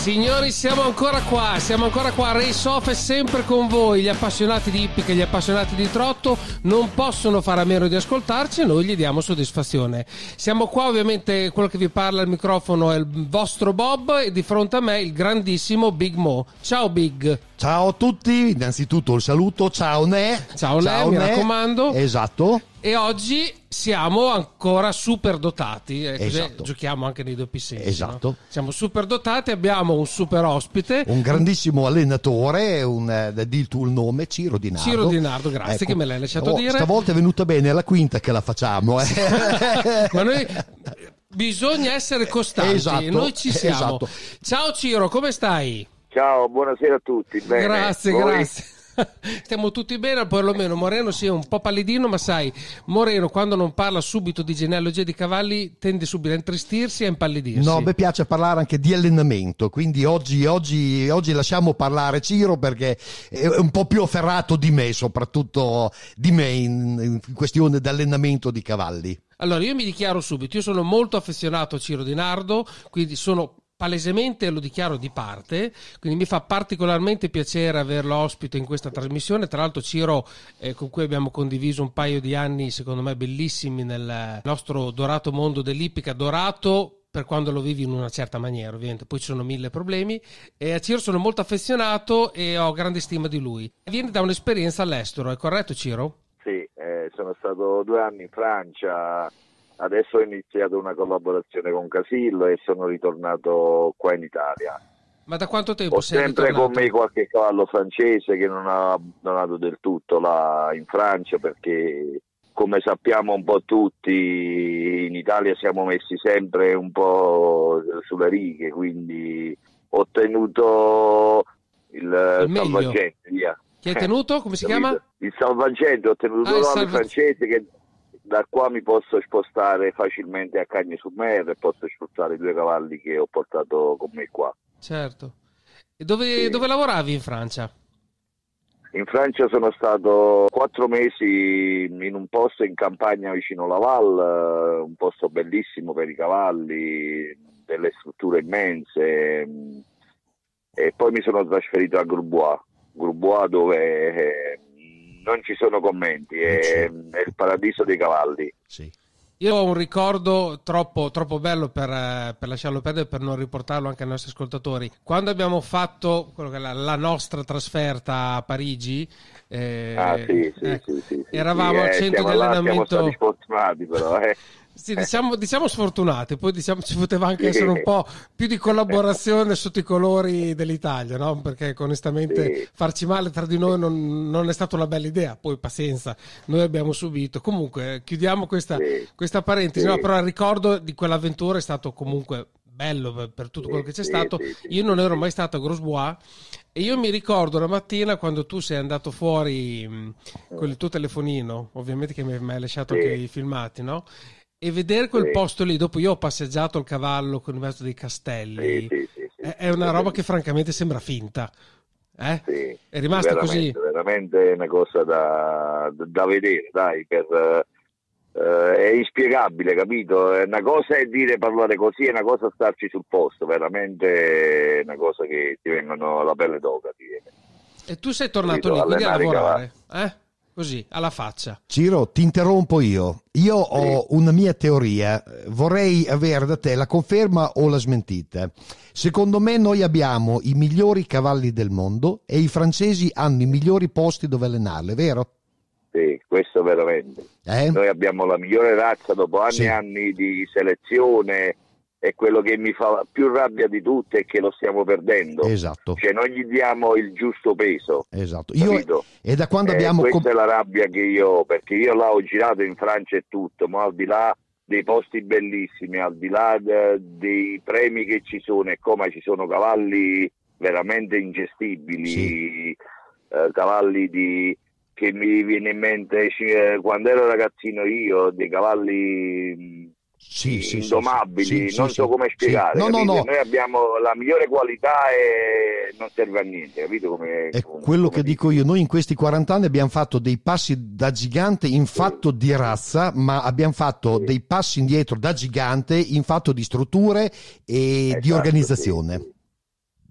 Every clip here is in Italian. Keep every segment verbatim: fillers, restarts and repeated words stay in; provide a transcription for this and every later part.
Signori, siamo ancora qua, siamo ancora qua. Race Off è sempre con voi. Gli appassionati di ippica e gli appassionati di trotto non possono fare a meno di ascoltarci e noi gli diamo soddisfazione. Siamo qua, ovviamente quello che vi parla al microfono è il vostro Bob e di fronte a me il grandissimo Big Mo. Ciao Big. Ciao a tutti, innanzitutto un saluto, ciao Ne. Ciao, ciao Ne, mi raccomando. Esatto. E oggi siamo ancora super dotati, eh, così esatto. Giochiamo anche nei doppi sensi. Esatto. No? Siamo super dotati, abbiamo un super ospite. Un grandissimo allenatore, un, eh, di tu il nome, Ciro Di Nardo. Ciro Di Nardo, grazie, ecco, che me l'hai lasciato oh, dire. Stavolta è venuta bene, è la quinta che la facciamo. Eh. Ma noi bisogna essere costanti, esatto, noi ci siamo. Esatto. Ciao Ciro, come stai? Ciao, buonasera a tutti. Bene. Grazie, Voi? grazie. Stiamo tutti bene, perlomeno Moreno sia un po' pallidino, ma sai, Moreno quando non parla subito di genealogia di cavalli tende subito a intristirsi e a impallidirsi. No, a me piace parlare anche di allenamento, quindi oggi, oggi, oggi lasciamo parlare Ciro perché è un po' più afferrato di me, soprattutto di me in, in questione di allenamento di cavalli. Allora, io mi dichiaro subito, io sono molto affezionato a Ciro Di Nardo, quindi sono palesemente, lo dichiaro, di parte, quindi mi fa particolarmente piacere averlo ospite in questa trasmissione. Tra l'altro Ciro, eh, con cui abbiamo condiviso un paio di anni secondo me bellissimi nel nostro dorato mondo dell'ippica, dorato per quando lo vivi in una certa maniera, ovviamente poi ci sono mille problemi, e a Ciro sono molto affezionato e ho grande stima di lui. Viene da un'esperienza all'estero, è corretto Ciro? Sì, eh, sono stato due anni in Francia. Adesso ho iniziato una collaborazione con Casillo e sono ritornato qua in Italia. Ma da quanto tempo ho sei sempre ritornato? con me qualche cavallo francese che non ha abbandonato del tutto là in Francia, perché come sappiamo un po' tutti in Italia siamo messi sempre un po' sulle righe, quindi ho tenuto il, il salvagente via. Chi hai tenuto? Come si chiama? Il salvagente, ho tenuto ah, due salva... francesi che da qua mi posso spostare facilmente a Cagnes-sur-Mer e posso spostare i due cavalli che ho portato con me qua. Certo. E dove, sì. dove lavoravi in Francia? In Francia sono stato quattro mesi in un posto in campagna vicino Laval, un posto bellissimo per i cavalli, delle strutture immense, e poi mi sono trasferito a Grosbois, Grosbois dove non ci sono commenti, è, è il paradiso dei cavalli. Sì. Io ho un ricordo troppo, troppo bello per, per lasciarlo perdere, per non riportarlo anche ai nostri ascoltatori. Quando abbiamo fatto quello che è la, la nostra trasferta a Parigi, eh, ah, sì, sì, ecco, sì, sì, sì, eravamo sì, al eh, centro di là, allenamento. Siamo stati fortunati però, eh. Sì, diciamo, diciamo sfortunati, poi diciamo ci poteva anche essere un po' più di collaborazione sotto i colori dell'Italia, no? Perché onestamente sì. farci male tra di noi non, non è stata una bella idea, poi pazienza, noi abbiamo subito. Comunque chiudiamo questa, sì. questa parentesi, sì. No, però il ricordo di quell'avventura è stato comunque bello per, per tutto quello che c'è sì, stato. sì, sì, io non ero sì. mai stato a Grosbois e io mi ricordo una mattina quando tu sei andato fuori mh, con il tuo telefonino, ovviamente che mi hai lasciato sì. anche i filmati, no? E vedere quel sì. posto lì, dopo io ho passeggiato il cavallo con il mezzo dei castelli, sì, sì, sì, sì, è una roba che francamente sembra finta. Eh? Sì, è rimasta veramente, così. Veramente una cosa da, da vedere, dai, per, uh, è inspiegabile, capito? Una cosa è dire parlare così, è una cosa starci sul posto, veramente è una cosa che ti vengono la pelle d'oca. Ti viene. E tu sei tornato capito? lì, quindi a lavorare, cavalli. eh? Così, alla faccia. Ciro, ti interrompo io. Io ho sì. una mia teoria, vorrei avere da te la conferma o la smentita. Secondo me noi abbiamo i migliori cavalli del mondo e i francesi hanno i migliori posti dove allenarli, vero? Sì, questo veramente. Eh? Noi abbiamo la migliore razza dopo anni e sì. anni di selezione. E quello che mi fa più rabbia di tutto è che lo stiamo perdendo. Esatto. Cioè non gli diamo il giusto peso. Esatto. Io, e da quando eh, abbiamo questa comp- è la rabbia che io ho, perché io là ho girato in Francia e tutto, ma al di là dei posti bellissimi, al di là de, dei premi che ci sono, e come ci sono cavalli veramente ingestibili, sì. eh, cavalli di che mi viene in mente eh, quando ero ragazzino io, dei cavalli Sì, sì, indomabili, sì, sì, non sì, so come spiegare. sì. No, no, no. Noi abbiamo la migliore qualità e non serve a niente, capito? Come, è come, quello come che dico. dico io. Noi in questi quaranta anni abbiamo fatto dei passi da gigante in fatto di razza, ma abbiamo fatto sì. dei passi indietro da gigante in fatto di strutture e esatto, di organizzazione. Sì,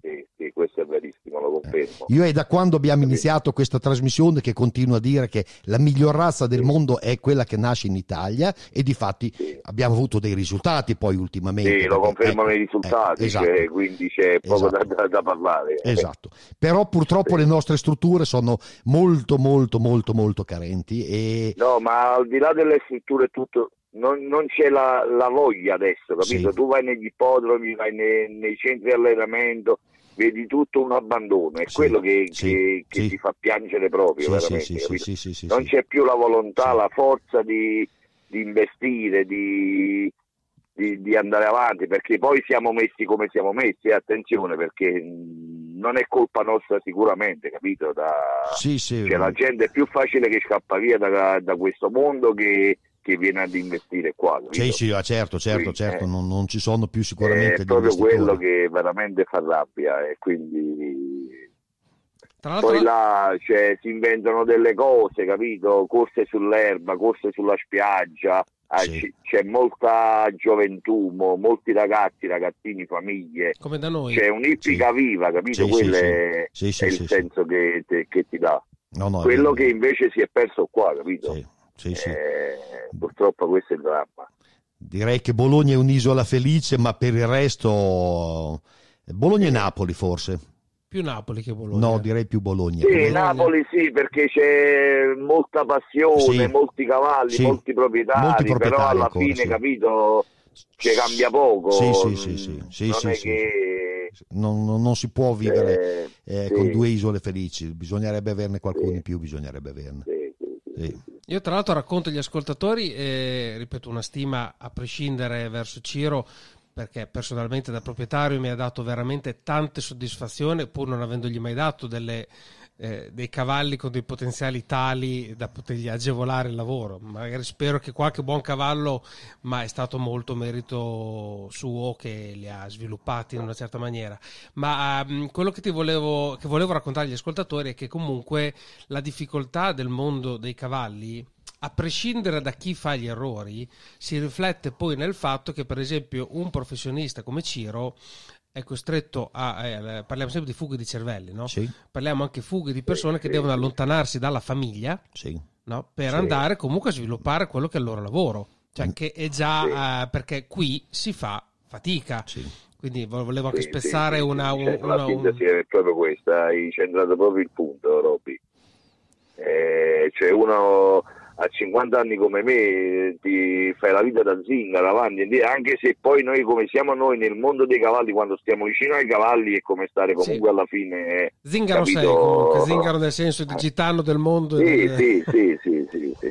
confermo. Io è da quando abbiamo iniziato questa trasmissione che continuo a dire che la miglior razza del mondo è quella che nasce in Italia, e difatti sì. abbiamo avuto dei risultati poi ultimamente. Sì, lo perché, confermano ecco, i risultati, ecco, esatto. cioè, quindi c'è poco Esatto. da, da, da parlare. Esatto, però purtroppo sì. le nostre strutture sono molto molto molto molto carenti e... No, ma al di là delle strutture tutto, non, non c'è la, la voglia adesso, capito? Sì. Tu vai negli ippodromi, vai nei, nei centri di allenamento, vedi tutto un abbandono, è Sì, quello che, sì, che, che sì. ti fa piangere proprio, Sì, veramente, sì, sì, capito? sì, sì, sì, Non sì. c'è più la volontà, Sì. la forza di, di investire, di, di, di andare avanti, perché poi siamo messi come siamo messi, attenzione, perché mh, non è colpa nostra sicuramente, capito? Da, Sì, sì. cioè, la gente è più facile che scappa via da, da questo mondo che, che viene ad investire qua, capito? Sì, sì, ah, certo, certo, Quindi, certo, eh, non, non ci sono più sicuramente è gli proprio investitori. quello che veramente fa rabbia, e quindi Tra l'altro, poi là cioè, si inventano delle cose, capito? Corse sull'erba, corse sulla spiaggia, ah, Sì. c- c'è molta gioventù, mo- molti ragazzi, ragazzini, famiglie, come da noi. c'è un'ippica Sì. viva, capito? Sì, Quello sì, sì. è, Sì, sì, è sì, il sì. senso che, te- che ti dà. No, no, è Quello vero. che invece si è perso qua, capito? Sì, sì, sì. Eh, purtroppo questo è il dramma. Direi che Bologna è un'isola felice, ma per il resto Bologna e Napoli forse. Più Napoli che Bologna. No, direi più Bologna. Sì, Come- Napoli sì, perché c'è molta passione, Sì. molti cavalli, Sì. molti proprietari, Molti proprietari però alla ancora, fine, sì. capito, ci cambia poco. Sì, sì, sì, sì, sì, non sì, è sì. che... Non, non- non si può vivere eh, eh, sì, con due isole felici, bisognerebbe averne qualcuno Sì. in più, bisognerebbe averne. sì, sì, sì, Sì. sì. Io tra l'altro racconto agli ascoltatori, eh, ripeto, una stima a prescindere verso Ciro, perché personalmente da proprietario mi ha dato veramente tante soddisfazioni, pur non avendogli mai dato delle, eh, dei cavalli con dei potenziali tali da potergli agevolare il lavoro. Magari spero che qualche buon cavallo, ma è stato molto merito suo che li ha sviluppati in una certa maniera. Ma um, quello che ti volevo, che volevo raccontare agli ascoltatori è che comunque la difficoltà del mondo dei cavalli, a prescindere da chi fa gli errori, si riflette poi nel fatto che per esempio un professionista come Ciro è costretto a eh, parliamo sempre di fughe di cervelli, no? Sì, Parliamo anche fughe di persone che sì, devono sì. allontanarsi dalla famiglia, sì. no? Per Sì. andare comunque a sviluppare quello che è il loro lavoro, cioè Mm. che è già eh, perché qui si fa fatica. Sì. Quindi vo- volevo anche Sì, spezzare sì, sì, una, sì. Cioè, una, la un- sintesi è proprio questa, hai centrato proprio il punto, Robby. Eh, cioè uno a cinquanta anni come me ti fai la vita da zingaro avanti e indietro, anche se poi noi come siamo noi nel mondo dei cavalli, quando stiamo vicino ai cavalli è come stare comunque Sì. alla fine, zingaro capito? sei comunque, zingaro nel senso di gitano del mondo. Sì, e del- sì, sì, sì, sì, sì.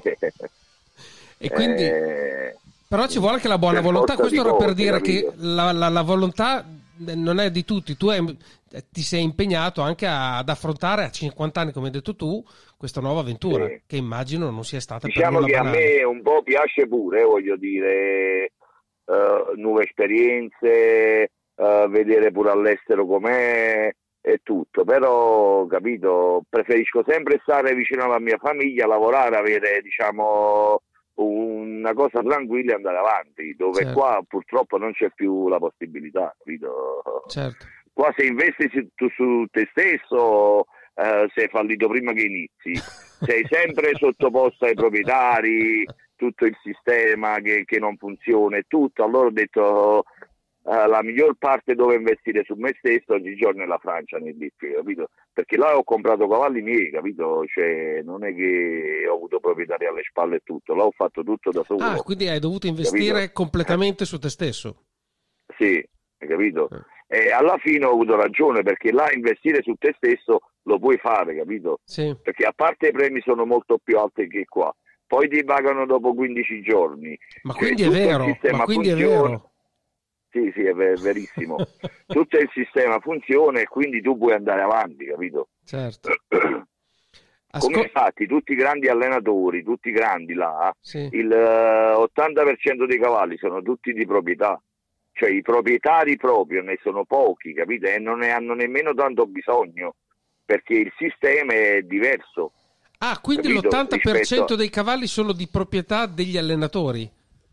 E quindi Eh, però ci vuole anche la buona per volontà. forza Questo di era per cose, dire capito? che la, la- la volontà non è di tutti. Tu hai- ti sei impegnato anche a- ad affrontare a cinquanta anni, come hai detto tu, questa nuova avventura, Sì. che immagino non sia stata Diciamo per che nulla a banale. me un po' piace pure, voglio dire, eh, nuove esperienze, eh, vedere pure all'estero com'è e tutto, però, capito, preferisco sempre stare vicino alla mia famiglia, lavorare, avere, diciamo, una cosa tranquilla e andare avanti, dove Certo. qua purtroppo non c'è più la possibilità, capito? Certo. Qua se investi su, tu, su te stesso eh, sei fallito prima che inizi, sei sempre sottoposto ai proprietari, tutto il sistema che, che non funziona e tutto. Allora ho detto eh, la miglior parte dove investire su me stesso oggigiorno è la Francia, nel difficile, capito? Perché là ho comprato cavalli miei, capito? Cioè non è che ho avuto proprietari alle spalle e tutto, là ho fatto tutto da solo. Ah, quindi hai dovuto investire Capito? completamente su te stesso. Sì, hai capito? Eh. E alla fine ho avuto ragione, perché là investire su te stesso lo puoi fare, capito? Sì. Perché a parte i premi sono molto più alti che qua, poi ti pagano dopo quindici giorni. Ma Cioè, quindi è tutto il vero, sistema ma quindi è funziona. vero. Sì, sì, è ver- verissimo. Tutto il sistema funziona e quindi tu puoi andare avanti, capito? Certo. Come Ascol- infatti tutti i grandi allenatori, tutti i grandi là, sì. il eh, ottanta per cento dei cavalli sono tutti di proprietà. Cioè i proprietari proprio ne sono pochi, capite? E non ne hanno nemmeno tanto bisogno, perché il sistema è diverso. Ah, quindi capito? l'ottanta per cento Rispetto a- dei cavalli sono di proprietà degli allenatori.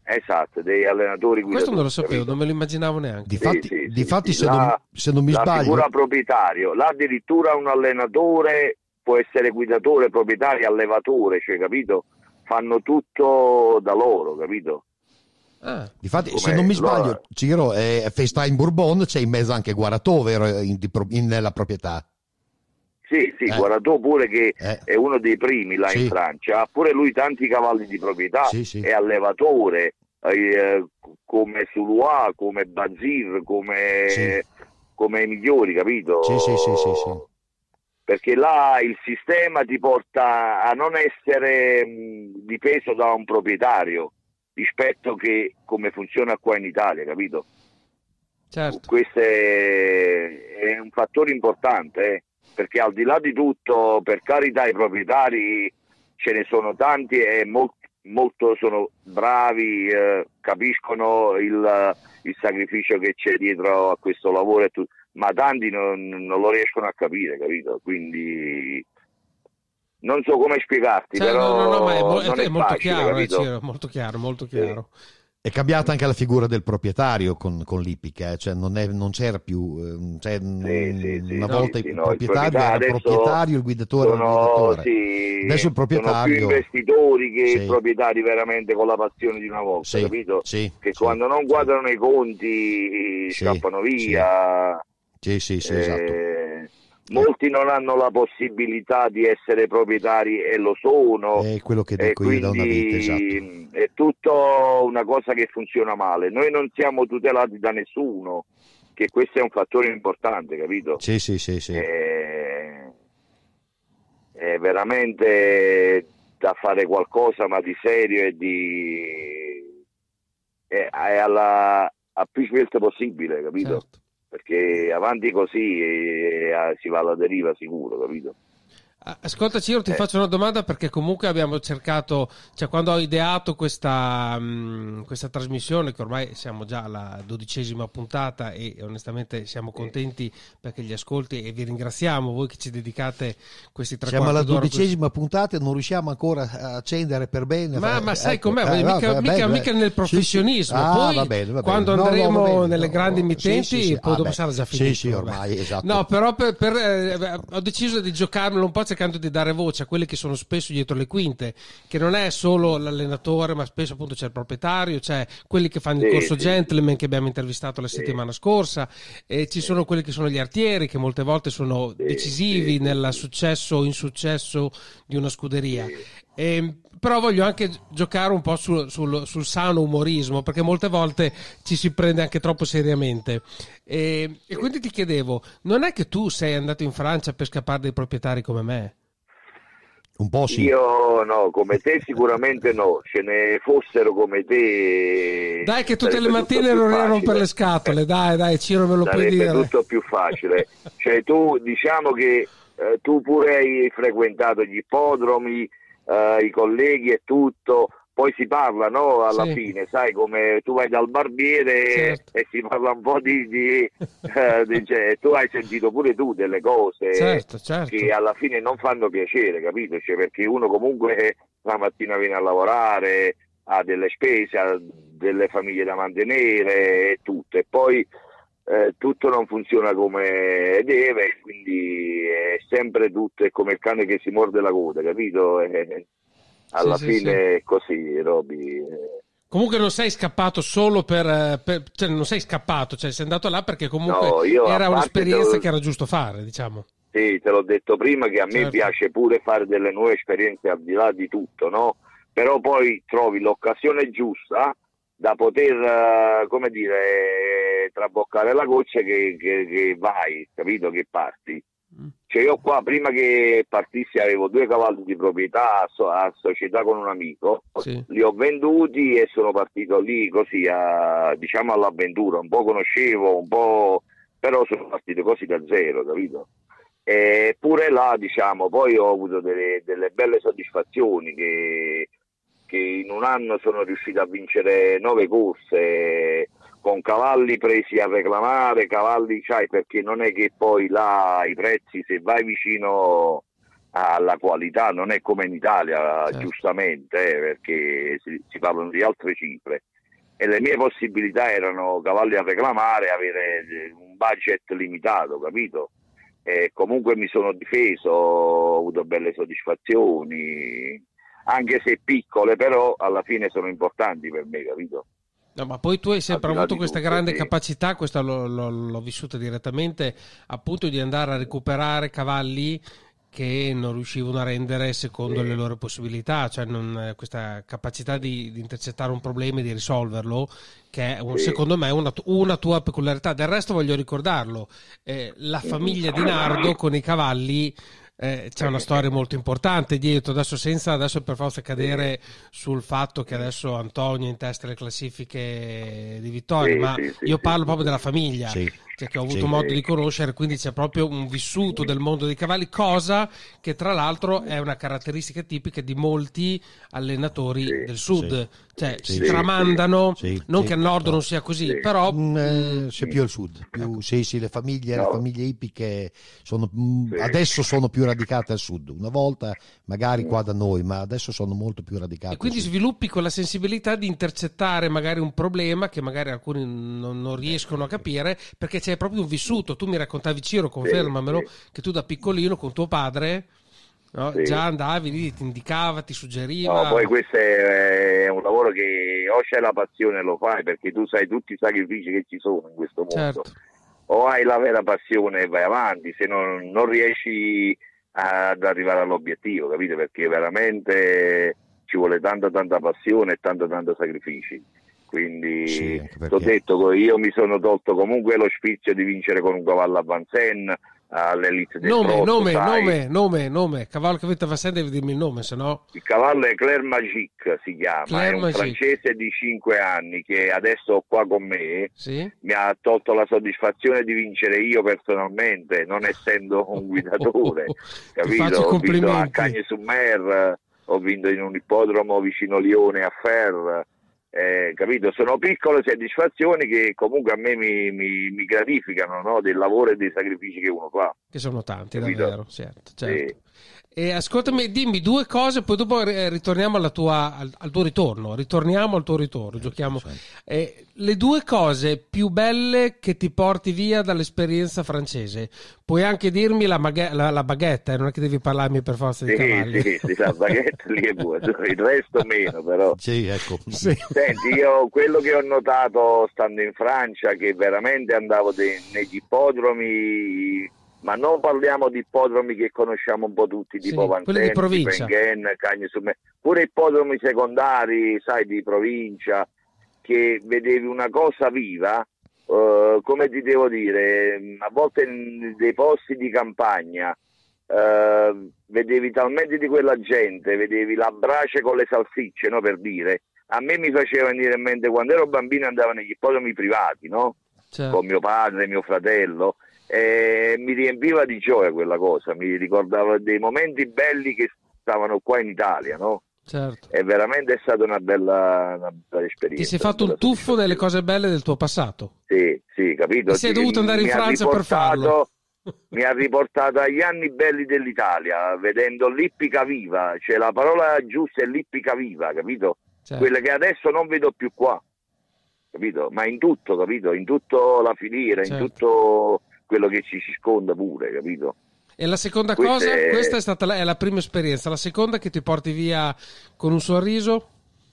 esatto, degli allenatori guidatori. Questo non lo sapevo, capito? non me lo immaginavo neanche. Difatti, Sì, sì, difatti sì, se, la, non, se non mi la sbaglio, figura proprietario, là addirittura un allenatore può essere guidatore, proprietario, allevatore, cioè, capito? Fanno tutto da loro, capito? Ah. difatti Come se non mi loro- sbaglio, Ciro, eh, Festein Bourbon c'è in mezzo anche Guaratò, vero, in, di pro- in- nella proprietà. Sì, sì, Eh. Guaratò pure che Eh. è uno dei primi là Sì. in Francia, ha pure lui tanti cavalli di proprietà, Sì, sì. è allevatore, eh, come Suluà, come Bazir, come, Sì. come i migliori, capito? Sì, sì, sì, sì, sì. Perché là il sistema ti porta a non essere mh, dipeso da un proprietario rispetto che come funziona qua in Italia, capito? Certo. Questo è, è un fattore importante, eh, perché al di là di tutto, per carità, i proprietari ce ne sono tanti e molto, molto sono bravi, eh, capiscono il, il sacrificio che c'è dietro a questo lavoro e tutto, ma tanti non, non lo riescono a capire, capito? Quindi non so come spiegarti, Cioè, però no, no, no, ma è, mo- non è è molto facile, chiaro, eh, capito? Ciro, molto chiaro, molto chiaro. È cambiata anche la figura del proprietario con, con l'Ippica, eh, cioè non, è, non c'era più, eh, cioè, Sì, sì, sì, una sì, volta sì, il no, il proprietario proprietario era adesso proprietario, il guidatore era il sono, guidatore. sì, Adesso il proprietario sono più investitori che sì. proprietari veramente con la passione di una volta, Sì, capito? sì, Che sì, quando non sì. quadrano i conti Sì, scappano via. Sì, sì, sì, Eh, esatto. Molti non hanno la possibilità di essere proprietari e lo sono, È quello che e dico io da una vita, quindi esatto. è tutto una cosa che funziona male. Noi non siamo tutelati da nessuno, che questo è un fattore importante, capito? Sì, sì, sì, sì. È, è veramente da fare qualcosa, ma di serio e di è, è alla a più svelto possibile, capito? Certo. Perché avanti così eh, eh, si va alla deriva sicuro, capito? Ascolta Ciro, ti Eh. faccio una domanda perché comunque abbiamo cercato, cioè quando ho ideato questa, mh, questa trasmissione, che ormai siamo già alla dodicesima puntata e onestamente siamo contenti perché gli ascolti, e vi ringraziamo voi che ci dedicate questi tre Siamo alla quarti d'ora. dodicesima puntata e non riusciamo ancora a accendere per bene. Ma, ma sai ecco, com'è? eh, mica, va, mica, bene, mica nel professionismo. Sì, sì. Ah, Poi va bene, va bene. quando No, no, andremo va bene, nelle no, grandi no. emittenti, Sì, sì, sì. poi Ah, dopo beh. sarà già Sì, finito. sì, vabbè. ormai, esatto. No, però per, per, eh, ho deciso di giocarmelo un po' cercando di dare voce a quelli che sono spesso dietro le quinte, che non è solo l'allenatore, ma spesso appunto c'è il proprietario, c'è quelli che fanno il Sì, corso sì. gentleman che abbiamo intervistato la Sì. settimana scorsa, e ci sono quelli che sono gli artieri che molte volte sono Sì, decisivi sì, nel sì. successo o insuccesso di una scuderia. Sì. E, però voglio anche giocare un po' sul, sul, sul sano umorismo, perché molte volte ci si prende anche troppo seriamente. E, e quindi ti chiedevo, non è che tu sei andato in Francia per scappare dai proprietari come me? Un po' sì. Io no, come te sicuramente no, ce ne fossero come te. Dai che tutte sarebbe le tutto mattine più non facile. romper le scatole, dai dai Ciro, me lo puoi Sarebbe dire. tutto più facile. Cioè tu diciamo che eh, tu pure hai frequentato gli ippodromi, eh, i colleghi e tutto, poi si parla, no? Alla Sì. fine, sai, come tu vai dal barbiere Certo. e si parla un po' di, di, eh, di- cioè, tu hai sentito pure tu delle cose Certo, certo. che alla fine non fanno piacere, capito? Cioè, perché uno comunque la mattina viene a lavorare, ha delle spese, ha delle famiglie da mantenere e tutto, e poi eh, tutto non funziona come deve, quindi è sempre tutto, è come il cane che si morde la coda, capito? E, alla Sì, sì, fine sì. è così, Roby. Comunque non sei scappato solo per, per- cioè non sei scappato, cioè sei andato là perché comunque No, io, a era parte un'esperienza te lo- che era giusto fare, diciamo. Sì, te l'ho detto prima che a me Certo. piace pure fare delle nuove esperienze al di là di tutto, no? Però poi trovi l'occasione giusta da poter, eh, come dire, traboccare la goccia che, che- che vai, capito? Che parti. Mm. Cioè io qua prima che partissi avevo due cavalli di proprietà a, so- a società con un amico, Sì. li ho venduti e sono partito lì così a, diciamo all'avventura, un po' conoscevo, un po', però sono partito così da zero, capito? Eppure là, diciamo, poi ho avuto delle, delle belle soddisfazioni che, che in un anno sono riuscito a vincere nove corse con cavalli presi a reclamare, cavalli, sai, perché non è che poi là i prezzi, se vai vicino alla qualità, non è come in Italia, Certo. giustamente, eh, perché si, si parlano di altre cifre. e le mie possibilità erano cavalli a reclamare, avere un budget limitato, capito? E comunque mi sono difeso, ho avuto belle soddisfazioni, anche se piccole, però alla fine sono importanti per me, capito? No, ma poi tu hai sempre avuto questa tutto, grande sì. capacità, questa l'ho, l'ho, l'ho vissuta direttamente, appunto di andare a recuperare cavalli che non riuscivano a rendere secondo sì. le loro possibilità, cioè non, questa capacità di, di intercettare un problema e di risolverlo, che è un, sì. secondo me una, una tua peculiarità. Del resto voglio ricordarlo, eh, la famiglia di Nardo con i cavalli eh, c'è una storia molto importante dietro, adesso senza adesso per forza cadere sul fatto che adesso Antonio è in testa alle classifiche di vittorie, sì, ma sì, sì, io sì, parlo sì, proprio della famiglia, sì. cioè che ho avuto Sì. modo di conoscere, quindi c'è proprio un vissuto del mondo dei cavalli, cosa che tra l'altro è una caratteristica tipica di molti allenatori sì, del sud, sì, cioè sì, si sì, tramandano, sì, non sì, che al nord no. non sia così, Sì. però Mm, eh, c'è più al sud, più, sì, sì, le famiglie, No. le famiglie ippiche sono, mm, Sì. adesso sono più radicate al sud, una volta magari Mm. qua da noi, ma adesso sono molto più radicate e quindi al sud. sviluppi quella sensibilità di intercettare magari un problema che magari alcuni non, non riescono a capire perché c'è proprio un vissuto. Tu mi raccontavi, Ciro, confermamelo, sì. che tu da piccolino con tuo padre, no, Sì. già andavi lì, ti indicava, ti suggeriva. No, poi questo è, è un lavoro che o c'è la passione e lo fai perché tu sai tutti i sacrifici che ci sono in questo mondo, Certo. o hai la vera passione e vai avanti, se non, non riesci ad arrivare all'obiettivo, capite? Perché veramente ci vuole tanta tanta passione e tanto tanto sacrifici. Quindi Sì, anche t'ho perché- detto, io mi sono tolto comunque lo spizio di vincere con un cavallo a Vincennes all'Elite del Nome, Trotto, nome, sai. nome, nome, nome, cavallo che avete Vincennes, devi dirmi il nome, se no. Il cavallo è Claire Magic, si chiama, Claire è un Magic. francese di cinque anni che adesso ho qua con me, Sì? mi ha tolto la soddisfazione di vincere io personalmente, non essendo un guidatore, Ti capito? faccio i Ho vinto a complimenti. Cagnes-sur-Mer, ho vinto in un ippodromo vicino Lione a Fer, eh, capito? Sono piccole soddisfazioni che comunque a me mi, mi, mi gratificano, no? Del lavoro e dei sacrifici che uno fa. Che sono tanti, Capito? davvero, certo, certo. Sì. E ascoltami, dimmi due cose, poi dopo eh, ritorniamo alla tua, al, al tuo ritorno. Ritorniamo al tuo ritorno, giochiamo. Eh, le due cose più belle che ti porti via dall'esperienza francese. Puoi anche dirmi la, maghe- la, la baguette, eh, non è che devi parlarmi per forza di Sì, cavalli. sì, sì, la baguette lì è buona, il resto meno però. Sì, ecco. Sì. Senti, io quello che ho notato stando in Francia, che veramente andavo de- negli ippodromi, ma non parliamo di ippodromi che conosciamo un po' tutti, Sì, tipo quelli di Vincennes, provincia. Pengen, Cagnes-sur-Mer, pure ippodromi secondari, sai, di provincia, che vedevi una cosa viva, eh, come ti devo dire, a volte in dei posti di campagna, eh, vedevi talmente di quella gente, vedevi la brace con le salsicce, no, per dire. A me mi faceva venire in mente quando ero bambino andavo negli ippodromi privati, no? Certo. Con mio padre, mio fratello, e mi riempiva di gioia quella cosa, mi ricordava dei momenti belli che stavano qua in Italia, no? Certo. E veramente è stata una bella, una bella esperienza. Ti sei fatto una un bella tuffo delle cose belle del tuo passato. Sì, sì, capito? E sei Sì, dovuto andare in mi ha Francia per farlo. riportato- Mi ha riportato agli anni belli dell'Italia, vedendo l'ippica viva, cioè la parola giusta è l'ippica viva, capito? Certo. Quelle che adesso non vedo più qua, capito? Ma in tutto, capito? In tutto la filiera, Certo. in tutto quello che ci circonda pure, capito? E la seconda Questa cosa, è- questa è stata la, è la prima esperienza, la seconda che ti porti via con un sorriso?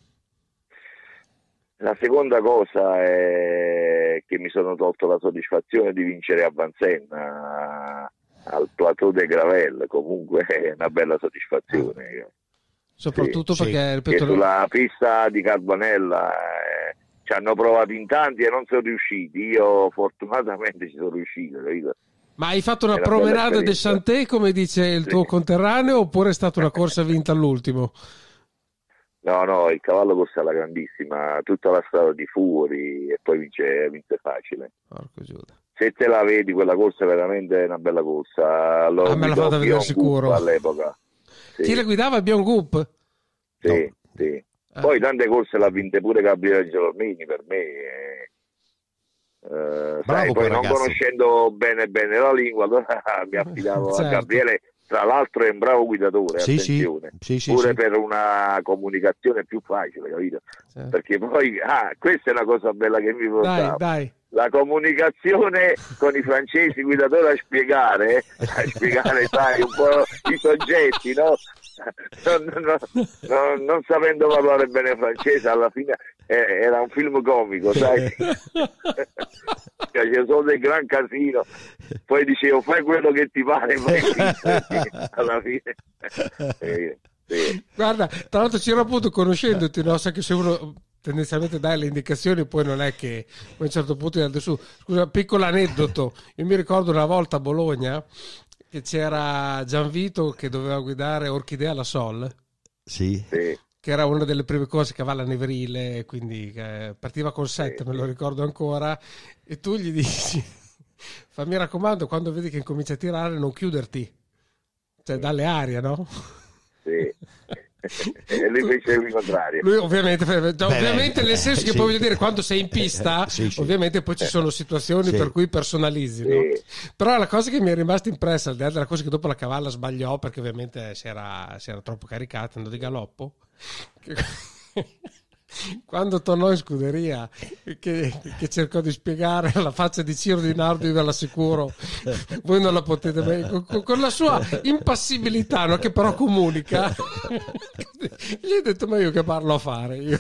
La seconda cosa è che mi sono tolto la soddisfazione di vincere a Vincennes, a- al Plateau de Gravel, comunque è una bella soddisfazione. Soprattutto Sì, perché, Che ripeto, sulla pista di Carbonella eh, ci hanno provato in tanti e non sono riusciti, io fortunatamente ci sono riuscito, capito? ma hai fatto una è una bella promenade de esperienza. Chanté, come dice il Sì. tuo conterraneo, oppure è stata una corsa vinta all'ultimo? No, no, il cavallo corse alla grandissima, tutta la strada di fuori e poi vince, vince facile. Porco Giuda. Se te la vedi, quella corsa è veramente una bella corsa. Lo Ah, me la guidò vado a vedere Bjorn sicuro. Goop all'epoca. Sì, Chi la guidava? Bjorn Goop? sì, No. sì. Ah. Poi tante corse l'ha vinte pure Gabriele Gelormini per me. eh. Eh, sai, quel poi non ragazzo. conoscendo bene bene la lingua, allora mi affidavo Certo. a Gabriele, tra l'altro è un bravo guidatore, sì, attenzione, sì, sì, pure sì. per una comunicazione più facile, capito? Sì. Perché poi, ah, questa è una cosa bella che mi Dai, portava. dai. La comunicazione con i francesi guidatori a spiegare, a spiegare, sai, un po' i soggetti, no? Non, non, non, non sapendo parlare bene francese, alla fine eh, era un film comico, sai? C'è solo del gran casino, poi dicevo fai quello che ti pare, poi alla fine eh, sì. Guarda, tra l'altro c'era appunto conoscendoti, no? Sai che se uno tendenzialmente dai le indicazioni, poi non è che a un certo punto di su. Scusa, piccolo aneddoto, io mi ricordo una volta a Bologna che c'era Gianvito che doveva guidare Orchidea La Sol, Sì. Sì. che era una delle prime cose che va alla Neverile, quindi eh, partiva col sette, me lo ricordo ancora, e tu gli dici fa, mi raccomando, quando vedi che incomincia a tirare non chiuderti, cioè dalle arie, no? Sì. E lui fece il contrario. Lui ovviamente, ovviamente beh, nel senso che sì. poi voglio dire, quando sei in pista Sì, sì. ovviamente poi ci sono situazioni Sì. per cui personalizzi, Sì. no? Però la cosa che mi è rimasta impressa, al di là della cosa che dopo la cavalla sbagliò perché ovviamente si era, si era troppo caricata andando di galoppo, che quando tornò in scuderia che, che cercò di spiegare alla faccia di Ciro Di Nardo, io ve l'assicuro voi non la potete mai, con, con la sua impassibilità, no? Che però comunica, gli ho detto ma io che parlo a fare io?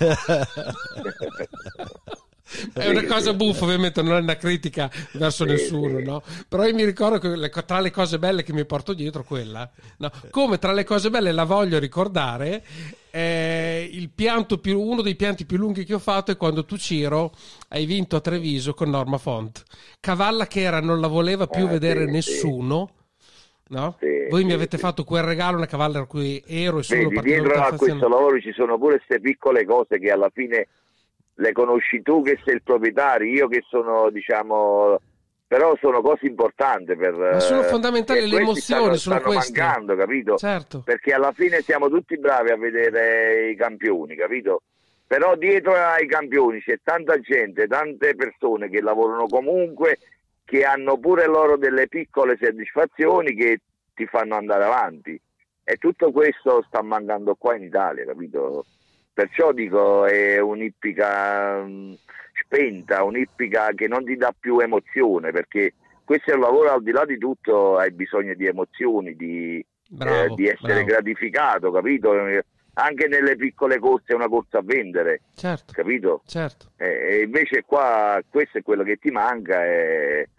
È una cosa buffa, ovviamente non è una critica verso sì, nessuno, sì. no? Però io mi ricordo che le, tra le cose belle che mi porto dietro quella, no? Come tra le cose belle la voglio ricordare, eh, il pianto più, uno dei pianti più lunghi che ho fatto è quando tu, Ciro, hai vinto a Treviso con Norma Font, cavalla che era non la voleva più Ah, vedere sì, nessuno, no? Sì, Voi mi sì, avete sì. fatto quel regalo, una cavalla a cui ero e sono Vedi, dietro a questo lavoro ci sono pure queste piccole cose che alla fine le conosci tu che sei il proprietario, io che sono, diciamo, però sono cose importanti per, ma sono fondamentali, e le questi emozioni stanno, sono stanno queste, mancando, capito? certo. Perché alla fine siamo tutti bravi a vedere i campioni, capito? Però dietro ai campioni c'è tanta gente, tante persone che lavorano comunque, che hanno pure loro delle piccole soddisfazioni che ti fanno andare avanti, e tutto questo sta mancando qua in Italia, capito? Perciò dico è un'ippica mh, spenta, un'ippica che non ti dà più emozione, perché questo è un lavoro, al di là di tutto hai bisogno di emozioni, di, Bravo, eh, di essere bravo. gratificato, capito? Anche nelle piccole corse è una corsa a vendere, Certo, capito? certo. E, e invece qua questo è quello che ti manca, e,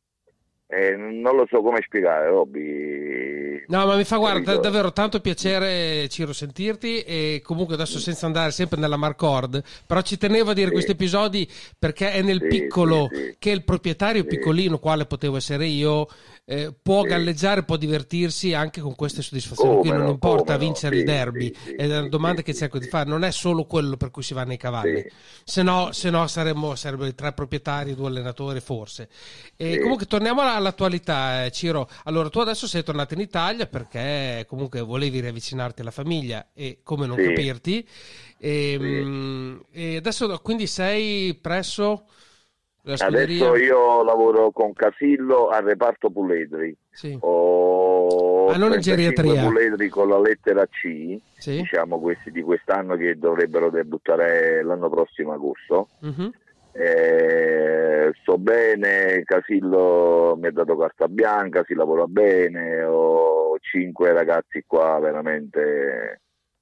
e non lo so come spiegare, Robby. No, ma mi fa, guarda, Capito? davvero tanto piacere, Ciro, sentirti, e comunque adesso senza andare sempre nella Marcord, però ci tenevo a dire Sì. questi episodi perché è nel Sì, piccolo sì, sì. che il proprietario Sì. piccolino, quale potevo essere io, eh, può Sì. galleggiare, può divertirsi anche con queste soddisfazioni. Come Qui non no, importa come no, vincere sì, il derby, sì, sì, è la sì, domanda sì, che sì, cerco di sì. fare, non è solo quello per cui si va nei cavalli, Sì. se no, se no saremmo, sarebbero i tre proprietari, due allenatori forse. E Sì. comunque torniamo alla- all'attualità, eh, Ciro. Allora, tu adesso sei tornato in Italia perché comunque volevi riavvicinarti alla famiglia e come non Sì. capirti. E, Sì. mh, e adesso quindi sei presso la scuderia? Adesso io lavoro con Casillo al reparto puledri. Sì. Ho Ah, non in trentacinque geriatria. puledri con la lettera C, Sì. diciamo questi di quest'anno, che dovrebbero debuttare l'anno prossimo agosto. Mhm. Eh, sto bene, Casillo mi ha dato carta bianca, si lavora bene, ho cinque ragazzi qua veramente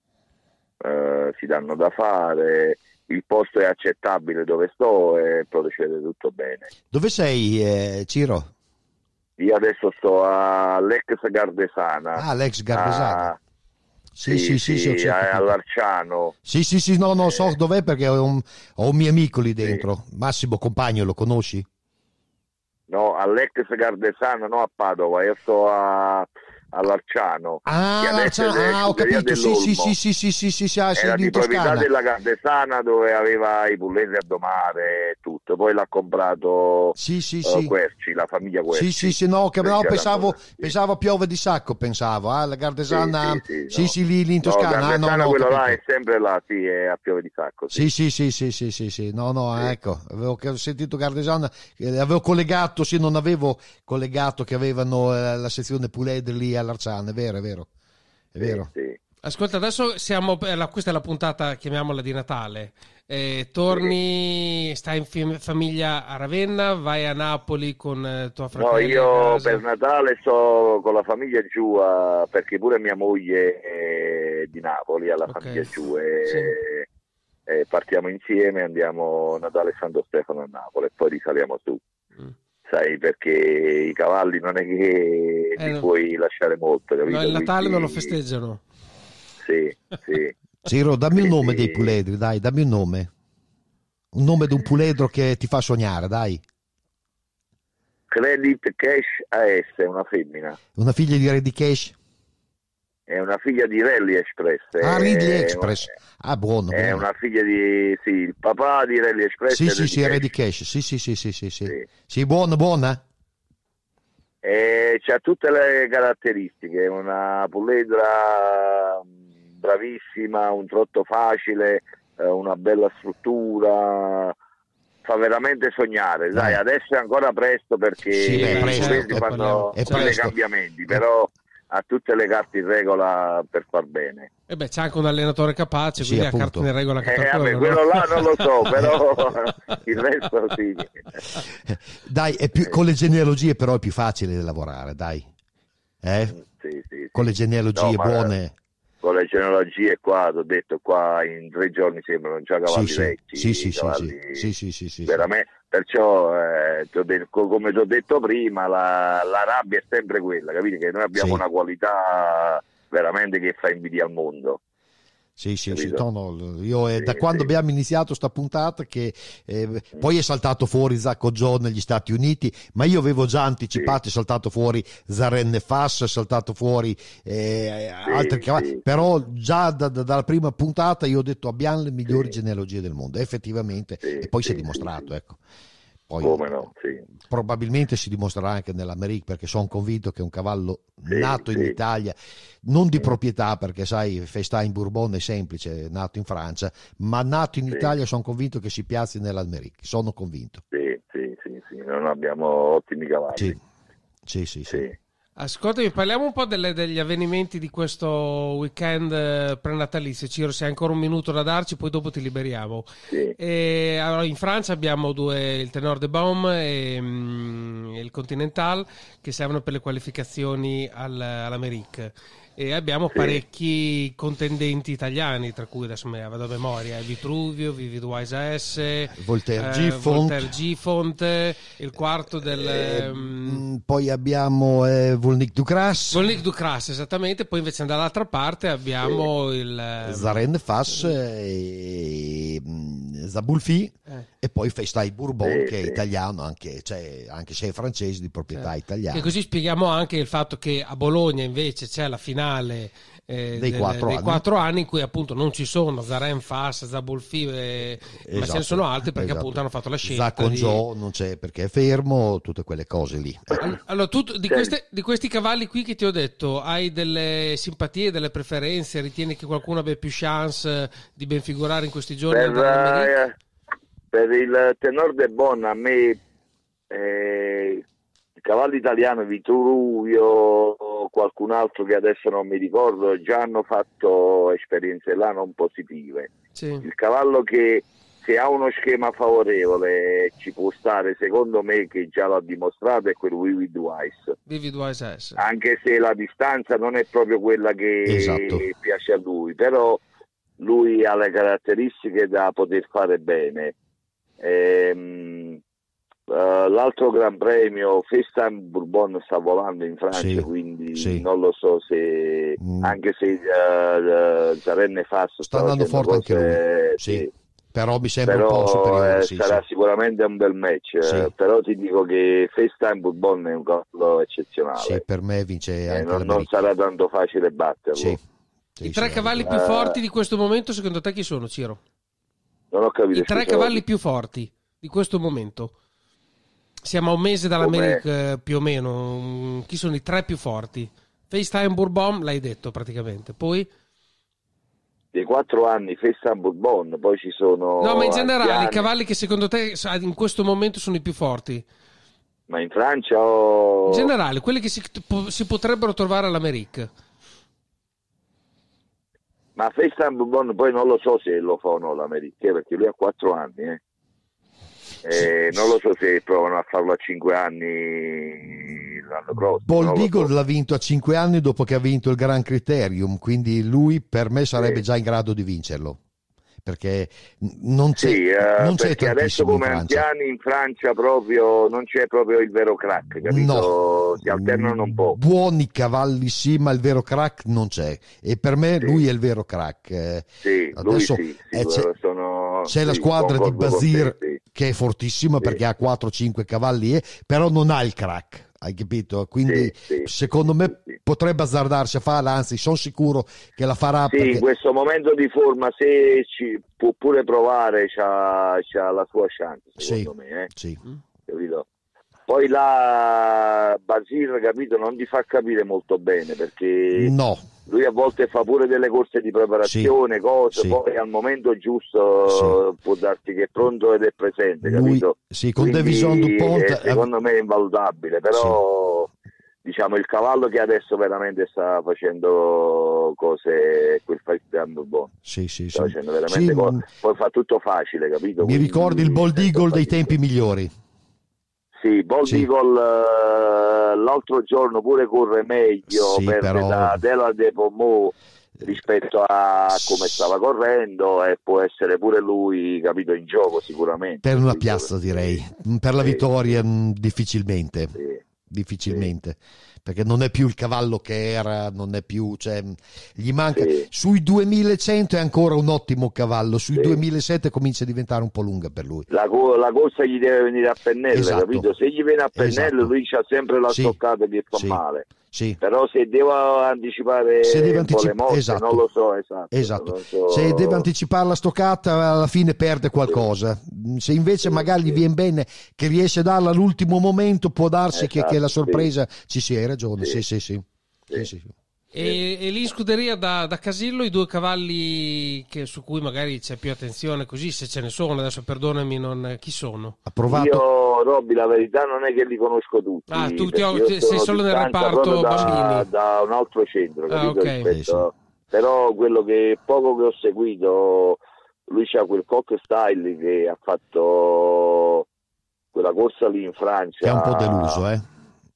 eh, si danno da fare, il posto è accettabile dove sto e procede tutto bene. Dove sei, eh, Ciro? Io adesso sto all'ex Gardesana. Ah, l'ex Gardesana. a- Sì, sì, sì, sì, ho sì, capito. all'Arciano. Sì, sì, sì, no, no, so Eh. dov'è perché ho un, ho un mio amico lì dentro. Massimo Compagno, lo conosci? No, all'ex Gardesana, no a Padova, io sto a, all'Arciano. Ah, che adesso l'Arciano, è ah, ho scuderia capito, sì, sì, dell'Olmo. sì, sì, sì, sì, sì, sì, ah, sì, Era in di proprietà Toscana. della Gardesana, dove aveva i puledri a domare e tutto, poi l'ha comprato Sì, sì, eh, sì. Querci, la famiglia Querci. Sì, sì, sì, no, che no, Querci pensavo, alla- sì. pensavo a Piove di Sacco, pensavo, ah, la Gardesana, Sì, sì, no. sì, lì, lì in Toscana, no, ah, no, Gardesana, no, ho quello là capito. è sempre là, sì, è a Piove di Sacco. Sì, sì, sì, sì, sì, sì, sì, no, no, Sì. ecco, avevo che- sentito Gardesana, eh, avevo collegato, sì, non avevo collegato che avevano eh, la sezione puledri lì all'Arciano, è vero, è vero, è vero. Sì, sì. Ascolta, adesso siamo, la, questa è la puntata, chiamiamola di Natale. Eh, torni, sì. Stai in fi- famiglia a Ravenna, vai a Napoli con eh, tua fratello? No, io per Natale sto con la famiglia giù, a, perché pure mia moglie è di Napoli, ha la okay. famiglia giù e, sì. e partiamo insieme, andiamo Natale e Santo Stefano a Napoli e poi risaliamo su. Mm. Sai, perché i cavalli non è che eh, li puoi lasciare molto, capito? No, il Natale Quindi... non lo festeggiano. Sì, sì. Ciro, dammi un nome dei puledri, dai, dammi un nome. Un nome di un puledro che ti fa sognare, dai. Credit Cash A S, è una femmina. Una figlia di Ready Cash? È una figlia di Rally Express. Ah, è, Ridley Express. Ah, buono, È buono. una figlia di... sì, il papà di Rally Express. Sì, è sì, Ready sì, Cash. Ready Cash. Sì, sì, sì, sì, sì, sì. Sì. Sì, buona, buona. E c'ha tutte le caratteristiche, una puledra bravissima, un trotto facile, una bella struttura, fa veramente sognare. Dai, eh. adesso è ancora presto perché sì, i presto, fanno dei cambiamenti, però ha tutte le carte in regola per far bene. E beh, c'è anche un allenatore capace, sì, quindi appunto. ha carte in regola anche eh, per vabbè, quello, quello no? là non lo so, però il resto sì. Dai, è più, con le genealogie però è più facile lavorare, dai. Eh? Sì, sì, sì. Con le genealogie no, buone. Con le genealogie qua, ti ho detto, qua in tre giorni sembrano già cavalli sì, vecchi. Sì, sì, cavalli... sì, sì, sì, sì, veramente. Perciò, eh, ti ho detto, come ti ho detto prima, la, la rabbia è sempre quella, capite? Che noi abbiamo sì. una qualità veramente che fa invidia al mondo. Sì, sì, sì, no, no, io è sì, da quando sì. abbiamo iniziato sta puntata che eh, mm. poi è saltato fuori Zacco Joe negli Stati Uniti, ma io avevo già anticipato, sì. è saltato fuori Zarenne Fass, è saltato fuori eh, sì, altri cavalli, sì. però già da, da, dalla prima puntata io ho detto abbiamo le migliori sì. genealogie del mondo, effettivamente, sì, e poi sì, si è dimostrato, sì. ecco. Poi, come no, sì. probabilmente si dimostrerà anche nell'America, perché sono convinto che un cavallo sì, nato in sì. Italia, non di proprietà, perché sai Festain Bourbon è semplice, nato in Francia, ma nato in sì. Italia sono convinto che si piazzi nell'America, sono convinto. Sì, sì, sì, sì. Noi abbiamo ottimi cavalli. Sì, sì, sì. sì. sì. Ascoltami, parliamo un po' delle, degli avvenimenti di questo weekend eh, prenatalizio. Ciro, se hai ancora un minuto da darci, poi dopo ti liberiamo. Sì. E, allora, in Francia abbiamo due, il Tenor de Beaume e, mm, il Continental, che servono per le qualificazioni al, all'Amérique. E abbiamo sì. parecchi contendenti italiani, tra cui adesso me vado a memoria, Vitruvio, Vividwise A S, Voltaire eh, Gifont, Voltaire Gifont, il quarto del... Eh, um, poi abbiamo eh, Volnic Ducras. Volnic Ducras, esattamente, poi invece dall'altra parte abbiamo sì. il... Zarenne Fass e Zabulfi eh. e poi Festai Bourbon sì, che è sì. italiano, anche, cioè, anche se è francese di proprietà sì. italiana. E così spieghiamo anche il fatto che a Bologna invece c'è la finale Eh, dei, del, quattro, dei anni. quattro anni in cui appunto non ci sono Zaren Fass, Zabulfi eh, esatto, ma ce ne sono altri perché esatto. appunto hanno fatto la scelta Zacco di... Joe non c'è perché è fermo, tutte quelle cose lì. Allora, allora tu di, queste, di questi cavalli qui che ti ho detto hai delle simpatie, delle preferenze, ritieni che qualcuno abbia più chance di ben figurare in questi giorni? Per, eh, per il Tenor de Beaume a me eh, il cavallo italiano Vitruvio, qualcun altro che adesso non mi ricordo, già hanno fatto esperienze là non positive. Sì. Il cavallo che se ha uno schema favorevole ci può stare, secondo me, che già l'ha dimostrato, è quello Vivid Wise. Vivid Wise S. Anche se la distanza non è proprio quella che esatto. piace a lui, però lui ha le caratteristiche da poter fare bene. Ehm, Uh, l'altro Gran Premio Festin Bourbon sta volando in Francia, sì, quindi sì. non lo so se mm. anche se uh, uh, Zarenne Fass sta andando forte cose, anche lui sì. Sì. Però mi sembra però, un po' superiore eh, sì, sarà sì. sicuramente un bel match sì. eh, però ti dico che Festin Bourbon è un cavallo eccezionale sì, per me vince anche eh, non, non sarà tanto facile batterlo sì. Sì, i tre sì, cavalli sì. più forti di questo momento secondo te chi sono, Ciro? Non ho capito, i tre cavalli più forti di questo momento. Siamo a un mese dall'America più o meno. Chi sono i tre più forti? Festin Bourbon l'hai detto praticamente. Poi dei quattro anni Festin Bourbon, poi ci sono no, ma in generale anziani. i cavalli che secondo te in questo momento sono i più forti. Ma in Francia o... In generale, quelli che si, si potrebbero trovare all'Amérique. Ma Fristan Bourbon poi non lo so se lo fa o no l'Amérique, perché lui ha quattro anni, eh. Eh, non lo so se provano a farlo a cinque anni l'anno prossimo. Bold Eagle so. L'ha vinto a cinque anni dopo che ha vinto il Gran Criterium, quindi lui per me sarebbe sì. già in grado di vincerlo, perché non c'è, sì, uh, non c'è perché adesso come in anziani in Francia proprio non c'è proprio il vero crack, capito? No. Si alternano un po'. Buoni cavalli sì, ma il vero crack non c'è, e per me sì. lui è il vero crack. Sì, adesso lui sì, sì, c'è, sono, c'è sì, la squadra di Bazir te, sì. che è fortissima, sì. perché ha quattro cinque cavalli, però non ha il crack, hai capito? Quindi sì, sì, secondo sì, me sì. potrebbe azzardarsi a farla, anzi sono sicuro che la farà. Sì, perché... in questo momento di forma se ci può pure provare c'ha, c'ha la sua chance, secondo sì, me, eh? sì. Capito? Poi la Basir, capito, non ti fa capire molto bene, perché no. lui a volte fa pure delle corse di preparazione, sì, cose, sì. poi al momento giusto sì. può darti che è pronto ed è presente, lui, capito? sì, con Quindi, Davison Dupont è, secondo me è invalutabile, però sì. diciamo il cavallo che adesso veramente sta facendo cose, quel Fristan Bourbon sì, sì, sta sì. facendo veramente sì. cose, poi fa tutto facile, capito? Mi Quindi, ricordi il Bold Eagle dei tempi migliori? Sì, Bold sì. Eagle uh, l'altro giorno pure corre meglio, sì, perde però... da Dela de Pommeau rispetto a come stava correndo, e può essere pure lui, capito, in gioco sicuramente. Per una piazza direi, per la sì, vittoria sì. mh, difficilmente, sì. difficilmente. Sì. Perché non è più il cavallo che era, non è più, cioè, gli manca, sì. sui duemilacento è ancora un ottimo cavallo, sui sì. duemilasette comincia a diventare un po' lunga per lui. La, la corsa gli deve venire a pennelle, esatto. capito? Se gli viene a pennelle esatto. lui c'ha sempre la sì. stoccata che fa sì. male. Sì. Però se devo anticipare se deve un po' le mosse, esatto. non lo so, esatto. esatto. So... Se deve anticipare la stoccata, alla fine perde qualcosa. Sì. Se invece sì, magari sì. gli viene bene, che riesce a darla all'ultimo momento, può darsi esatto, che, che la sorpresa sì. ci sia, hai ragione. Sì, sì, sì. sì. sì, sì. E, e lì in scuderia da, da Casillo i due cavalli che, su cui magari c'è più attenzione, così se ce ne sono, adesso perdonami, non, chi sono? Ha provato... Io Robby, la verità non è che li conosco tutti. Ah, tu ti ho, sei solo nel reparto da, bambini? Da un altro centro, ah, okay. rispetto, però quello che poco che ho seguito, lui c'ha quel cock style che ha fatto quella corsa lì in Francia. Che è un po' deluso, eh?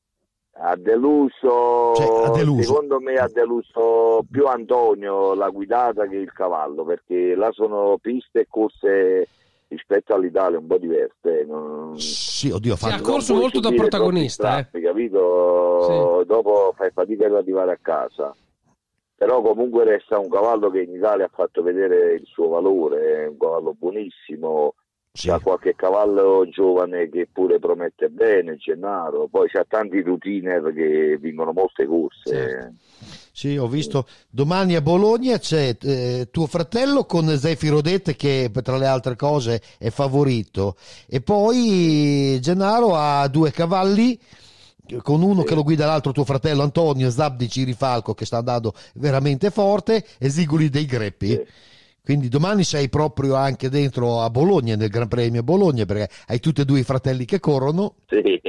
Ha deluso, cioè, ha deluso, secondo me ha deluso più Antonio la guidata che il cavallo, perché là sono piste e corse rispetto all'Italia un po' diverse. Non, sì, oddio, ha, fatto... sì, ha corso molto da protagonista, strappi, eh. capito? Sì. Dopo fai fatica ad arrivare a casa, però comunque resta un cavallo che in Italia ha fatto vedere il suo valore, è un cavallo buonissimo. Sì. C'ha qualche cavallo giovane che pure promette bene, Gennaro, poi c'ha tanti routiner che vincono molte corse. Certo. Sì, ho visto domani a Bologna c'è eh, tuo fratello con Zefiro Dette che tra le altre cose è favorito, e poi Gennaro ha due cavalli con uno sì. che lo guida, l'altro tuo fratello Antonio Zab di Cirifalco che sta andando veramente forte, e Ziguli dei Greppi. Sì. Quindi domani sei proprio anche dentro a Bologna, nel Gran Premio a Bologna, perché hai tutti e due i fratelli che corrono. Sì.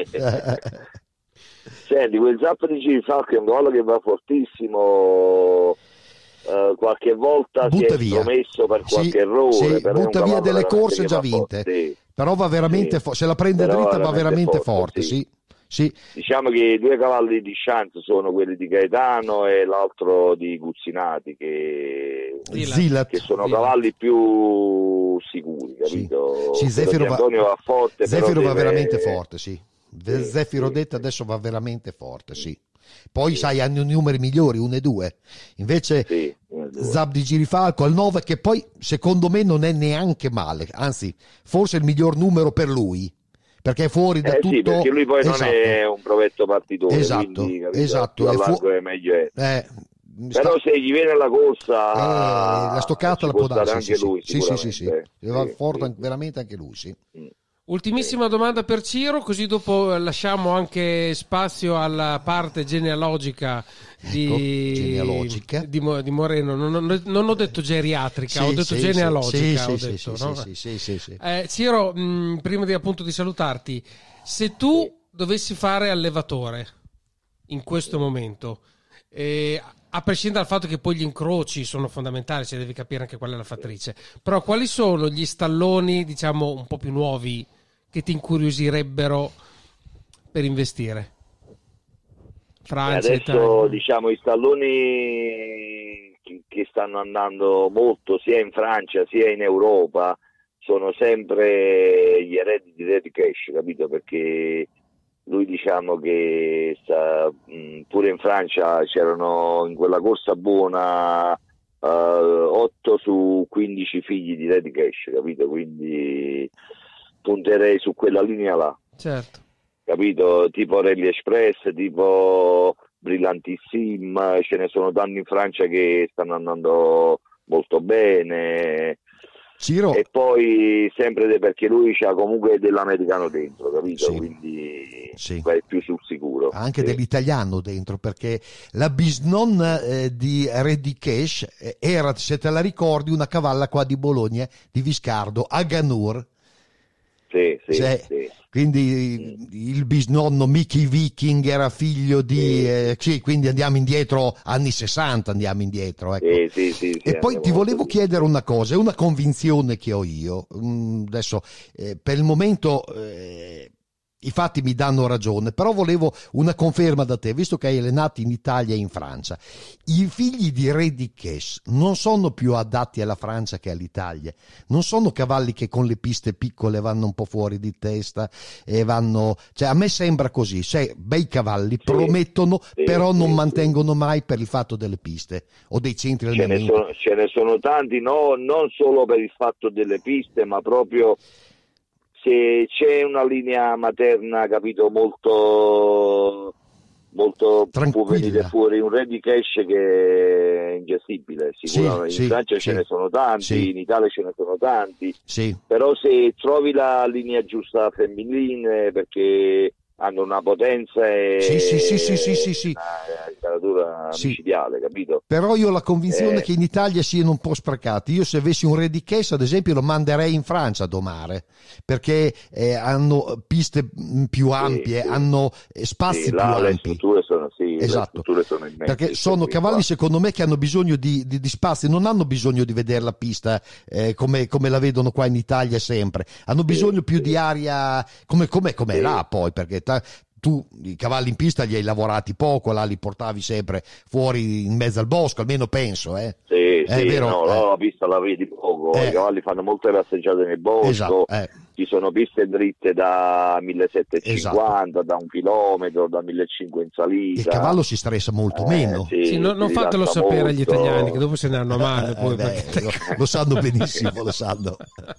Senti, quel Zap di Cirifalco è un cavallo che va fortissimo, uh, qualche volta butta si è via. promesso per qualche sì, errore. Sì, però butta via delle corse già vinte, sì. però va veramente sì. fo- se la prende però dritta va veramente forte, forte sì. sì. Sì. Diciamo che i due cavalli di chance sono quelli di Gaetano e l'altro di Guzzinati, che, che sono Zilat. cavalli più sicuri, capito? Sì, sì, Zefiro va, Antonio va forte, Zefiro però va deve... veramente forte, sì. sì Zefiro sì, Detta sì. adesso va veramente forte, sì. Poi sì. sai, hanno numeri migliori, uno e due. Invece sì, Zab di Girifalco al nove, che poi secondo me non è neanche male, anzi forse è il miglior numero per lui, perché è fuori da eh tutto. Sì, perché lui poi esatto. non è un provetto partitore, esatto, quindi capito, esatto, più è a fu- largo è meglio è. Eh, però sta... se gli viene la corsa eh, la stoccata la può dare anche sì, lui sì, sì, sì, sì. sì, va sì, forte sì. veramente anche lui, sì. Mm. Ultimissima domanda per Ciro, così dopo lasciamo anche spazio alla parte genealogica di, ecco, genealogica. di, di Moreno. Non, non, non ho detto geriatrica, sì, ho detto sì, genealogica. Sì, ho sì, detto, sì, no? sì, sì, sì, sì. Eh, Ciro, mh, prima di appunto di salutarti, se tu dovessi fare allevatore in questo momento, eh, a prescindere dal fatto che poi gli incroci sono fondamentali, cioè devi capire anche qual è la fattrice, però quali sono gli stalloni, diciamo, un po' più nuovi che ti incuriosirebbero per investire? Francia, adesso Italia. diciamo i stalloni che stanno andando molto sia in Francia sia in Europa sono sempre gli eredi di Reddy Cash, capito? Perché lui diciamo che sta, mh, pure in Francia c'erano in quella corsa buona uh, otto su quindici figli di Reddy Cash, capito? Quindi punterei su quella linea là. Certo. Capito? Tipo Rally Express, tipo Brillantissim, ce ne sono tanti in Francia che stanno andando molto bene. Ciro. E poi sempre perché lui c'ha comunque dell'americano dentro, capito? Sì. Quindi Sì. vai più sul sicuro. Anche sì. dell'italiano dentro, perché la bisnonna eh, di Reddy Cash eh, era, se te la ricordi, una cavalla qua di Bologna, di Viscardo, a Ganur. Sì, sì, Cioè, sì. Quindi mm. il bisnonno Mickey Viking era figlio di sì. Eh, sì, quindi andiamo indietro anni sessanta, andiamo indietro, ecco. Sì, sì, sì, sì, e poi ti volevo così. chiedere una cosa, è una convinzione che ho io. Mm, adesso eh, per il momento eh, i fatti mi danno ragione, però volevo una conferma da te, visto che hai allenato in Italia e in Francia. I figli di Reddy Cash non sono più adatti alla Francia che all'Italia, non sono cavalli che con le piste piccole vanno un po' fuori di testa e vanno, cioè a me sembra così, cioè bei cavalli sì, promettono sì, però sì, non sì. mantengono mai per il fatto delle piste o dei centri ce ne sono, ce ne sono tanti, no, non solo per il fatto delle piste, ma proprio se c'è una linea materna, capito, molto molto può venire fuori un Reddy Cash che è ingestibile, sicuramente. Sì, in sì, Francia sì, ce ne sono tanti, sì. in Italia ce ne sono tanti, sì. però se trovi la linea giusta femminile, perché hanno una potenza e sì, sì, sì, sì, sì, sì, sì. una caratura sì. micidiale, capito? Però io ho la convinzione eh. che in Italia siano un po' sprecati. Io se avessi un Reddy Cash, ad esempio, lo manderei in Francia a domare, perché eh, hanno piste più ampie, sì, sì. hanno spazi sì, più là, ampi. Le strutture sono, sì, esatto. le strutture sono immense, perché sono cavalli qua. secondo me che hanno bisogno di, di, di spazi, non hanno bisogno di vedere la pista eh, come, come la vedono qua in Italia sempre, hanno bisogno sì, più sì. di aria come come come sì. là poi, perché ta, tu i cavalli in pista li hai lavorati poco, là li portavi sempre fuori in mezzo al bosco, almeno penso, eh. Sì, è sì, vero, no, eh. no, la pista la vedi poco, eh. i cavalli fanno molte passeggiate nel bosco, esatto, eh. ci sono piste dritte da millesettecentocinquanta, esatto. da un chilometro, da millecinquecento in salita. Il cavallo si stressa molto eh, meno. Sì, sì, non, non fatelo sapere molto. agli italiani, che dopo se ne hanno male. Poi, eh, beh, perché... lo, lo sanno benissimo, lo sanno.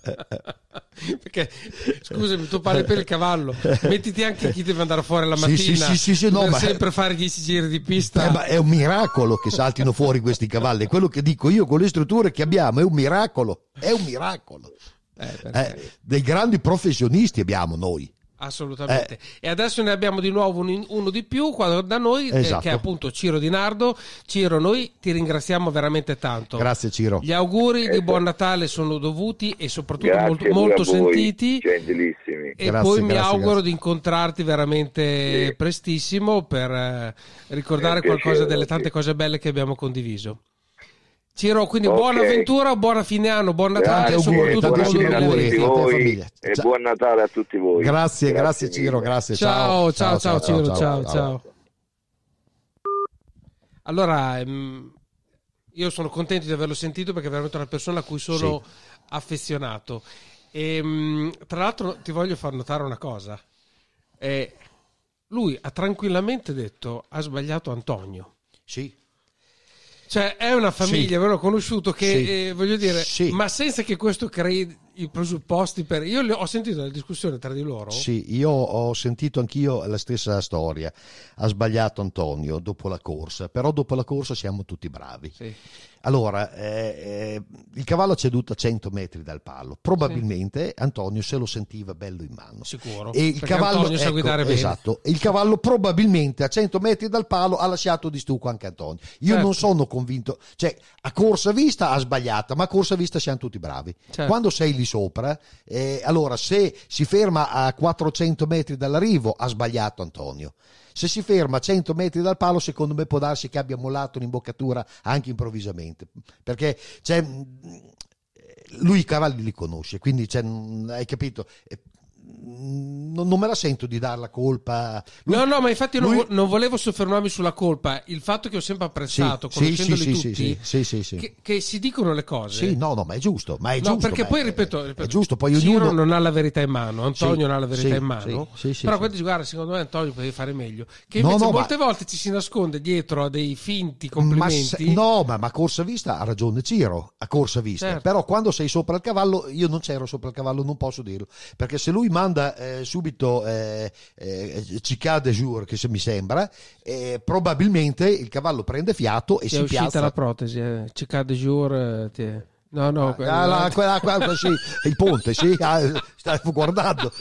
Perché, scusami, tu parli per il cavallo, mettiti anche chi deve andare fuori la mattina, sì, sì, sì, sì, no, per ma... sempre fare dieci giri di pista. Eh, ma è un miracolo che saltino fuori questi cavalli, quello che dico io con le strutture che abbiamo è un miracolo, è un miracolo. Eh, eh, dei grandi professionisti abbiamo noi. Assolutamente. Eh. E adesso ne abbiamo di nuovo un, uno di più qua da noi, esatto. eh, che è appunto Ciro Di Nardo. Ciro, noi ti ringraziamo veramente tanto. Grazie Ciro. Gli auguri di buon Natale sono dovuti e soprattutto grazie molto, molto sentiti. Gentilissimi. E grazie, poi mi grazie, auguro grazie. di incontrarti veramente sì. prestissimo per eh, ricordare qualcosa delle tante sì. cose belle che abbiamo condiviso. Ciro, quindi okay. buona avventura, buona fine anno, buon Natale, grazie, soprattutto buon auguri a tutti voi e ciao. Buon Natale a tutti voi. Grazie, grazie, grazie Ciro, grazie. Ciao, ciao, ciao, ciao, Ciro, ciao, ciao, ciao. ciao. Allora, ehm, io sono contento di averlo sentito perché è veramente una persona a cui sono sì. affezionato. E, mh, tra l'altro ti voglio far notare una cosa. Eh, lui ha tranquillamente detto, ha sbagliato Antonio. Sì. Cioè è una famiglia, sì. avevo conosciuto che, sì. eh, voglio dire, sì. ma senza che questo crei i presupposti per... Io le ho sentito la discussione tra di loro. Sì, io ho sentito anch'io la stessa storia. Ha sbagliato Antonio dopo la corsa, però dopo la corsa siamo tutti bravi. Sì. Allora, eh, eh, il cavallo ha ceduto a cento metri dal palo. Probabilmente sì. Antonio se lo sentiva bello in mano. Sicuro. E il cavallo, Antonio sa ecco, guidare bene. Esatto. E il cavallo probabilmente a cento metri dal palo ha lasciato di stucco anche Antonio. Io certo. non sono convinto. Cioè, a corsa vista ha sbagliato, ma a corsa vista siamo tutti bravi. Certo. Quando sei lì sopra, eh, allora se si ferma a quattrocento metri dall'arrivo ha sbagliato Antonio. Se si ferma a cento metri dal palo, secondo me può darsi che abbia mollato un'imboccatura anche improvvisamente, perché c'è, lui i cavalli li conosce, quindi c'è, hai capito? Non, non me la sento di dar la colpa. Lui, no, no, ma infatti lui... non, non volevo soffermarmi sulla colpa. Il fatto che ho sempre apprezzato, sì, conoscendoli sì, sì, tutti, sì, sì, sì, sì. Che, che si dicono le cose. Sì, no, no, ma è giusto. Ma è no, giusto, perché ma poi è, ripeto, ripeto è giusto. Poi Ciro ognuno non ha la verità in mano, Antonio sì, non ha la verità sì, in mano. Sì, sì, però sì, quando sì. dici, guarda, secondo me Antonio potevi fare meglio. Che No, invece no, molte ma... volte ci si nasconde dietro a dei finti complimenti. Ma se... No, ma, ma a corsa vista ha ragione Ciro, a corsa vista. Certo. Però quando sei sopra il cavallo, io non c'ero sopra il cavallo, non posso dirlo. Perché se lui manda eh, subito eh, eh, Cicade Jour, che se mi sembra, eh, probabilmente il cavallo prende fiato e ti si è uscita piazza. la protesi, eh. Cicade Jour, eh, ti è... No, no, ah, la, quella, quella, sì, il ponte, sì, ah, stavo guardando.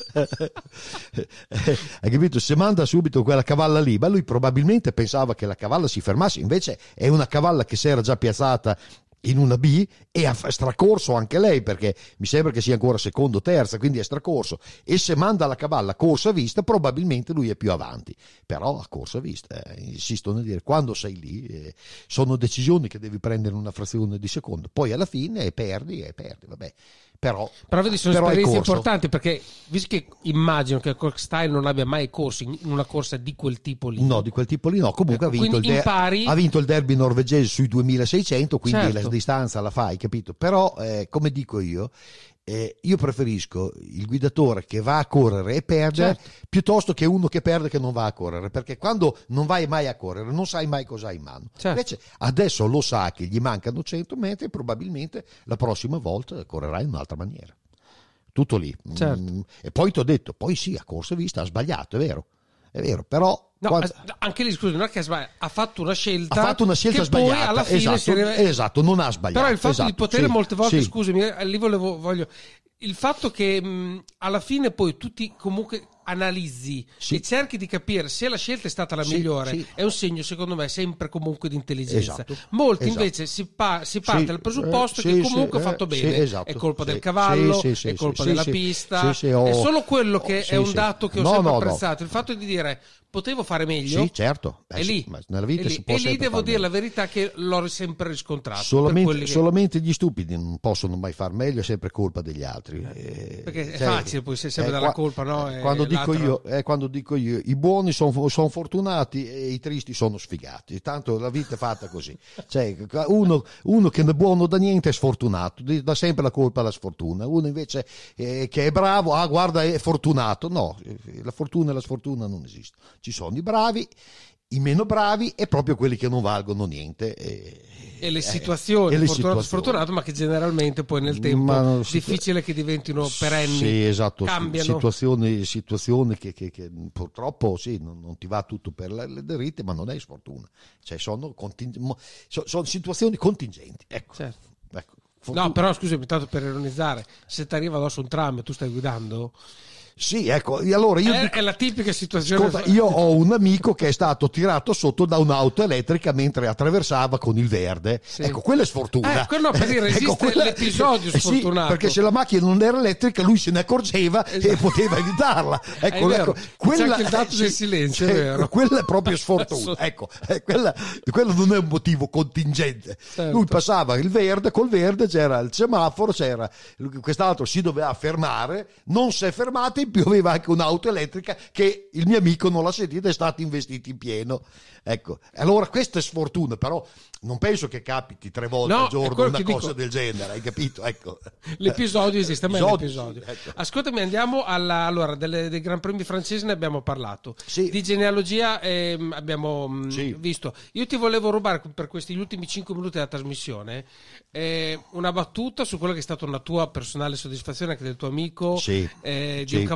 Hai capito? Se manda subito quella cavalla lì, ma lui probabilmente pensava che la cavalla si fermasse, invece è una cavalla che si era già piazzata in una B e ha stracorso anche lei, perché mi sembra che sia ancora secondo o terza, quindi è stracorso, e se manda la cavalla a corsa vista probabilmente lui è più avanti, però a corsa vista eh, insisto nel dire, quando sei lì eh, sono decisioni che devi prendere in una frazione di secondo, poi alla fine perdi e perdi, vabbè. Però, però vedi, sono però esperienze importanti, perché visto che immagino che Cock Style non abbia mai corso in una corsa di quel tipo lì, no, di quel tipo lì no, comunque ecco, ha, vinto il de- impari... ha vinto il derby norvegese sui duemilaseicento, quindi certo. la distanza la fai, capito? Però eh, come dico io, eh, io preferisco il guidatore che va a correre e perde, certo, piuttosto che uno che perde che non va a correre, perché quando non vai mai a correre non sai mai cosa hai in mano, certo. Invece adesso lo sa che gli mancano cento metri e probabilmente la prossima volta correrà in un'altra maniera, tutto lì, certo. mm, e poi ti ho detto, poi sì, a corsa vista ha sbagliato, è vero, è vero, però no, quando... anche lì scusi, non è che ha fatto una scelta, ha fatto una scelta che sbagliata, poi alla fine esatto, si arriva... esatto, non ha sbagliato, però il fatto esatto, di potere sì, molte volte, sì. scusami, lì volevo, voglio il fatto che mh, alla fine poi tutti comunque analizzi sì. e cerchi di capire se la scelta è stata la sì, migliore, sì. è un segno secondo me sempre comunque di intelligenza. Esatto, molti esatto. invece si, pa- si parte sì, dal presupposto eh, che sì, comunque sì, ha fatto eh, bene, sì, esatto, è colpa sì, del cavallo, sì, sì, è colpa sì, della sì, pista, sì, sì, oh, è solo quello che oh, sì, è un sì. dato che ho no, sempre no, apprezzato, no. il fatto di dire potevo fare meglio, sì, certo. Eh, è lì, sì, ma nella vita è lì. si può e lì devo dire meglio. la verità che l'ho sempre riscontrato. Solamente, che... solamente gli stupidi non possono mai far meglio, è sempre colpa degli altri. Eh, perché è cioè, facile, poi sei sempre eh, dalla qua, colpa, no? Eh, quando, dico io, eh, quando dico io, i buoni sono son fortunati e i tristi sono sfigati. Tanto la vita è fatta così. Cioè, uno, uno che è buono da niente è sfortunato, dà sempre la colpa alla sfortuna. Uno invece eh, che è bravo, ah guarda è fortunato. No, la fortuna e la sfortuna non esistono. Ci sono i bravi, i meno bravi e proprio quelli che non valgono niente. E, e le situazioni, eh, e le fortunato situazioni. sfortunato, ma che generalmente poi nel tempo Ma, è difficile che diventino perenni. Sì, esatto, cambiano. Situazioni, situazioni che, che, che purtroppo sì, non, non ti va tutto per le, le dritte, ma non è sfortuna. Cioè sono, conting- sono, sono situazioni contingenti. Ecco. Certo. Ecco. No, però scusami, tanto per ironizzare, se ti arriva addosso un tram e tu stai guidando... Sì, ecco, allora io è, dico, è la tipica situazione. Ascolta, io ho un amico che è stato tirato sotto da un'auto elettrica mentre attraversava con il verde. Sì. Ecco, quella è sfortuna. Eh, quello per dire, esiste ecco, quella... l'episodio sfortunato. Sì, perché se la macchina non era elettrica lui se ne accorgeva esatto. e poteva evitarla. Ecco, ecco quella, c'è anche il dato sì, del silenzio, sì, è vero. Quella è proprio sfortuna. Ecco, eh, quella, quello non è un motivo contingente. Certo. Lui passava il verde, col verde c'era il semaforo, c'era quest'altro si doveva fermare, non si è fermato, in più aveva anche un'auto auto elettrica che il mio amico non l'ha sentita, è stato investito in pieno. Ecco, allora questa è sfortuna, però non penso che capiti tre volte no, al giorno una cosa dico... del genere, hai capito? Ecco. L'episodio esiste, ma è l'episodio. Sì, ecco. Ascoltami, andiamo alla allora delle, dei Gran Premi francesi, ne abbiamo parlato. Sì. Di genealogia eh, abbiamo sì. visto. Io ti volevo rubare per questi ultimi cinque minuti della trasmissione eh, una battuta su quello che è stata una tua personale soddisfazione anche del tuo amico sì. eh, di sì. un cavallo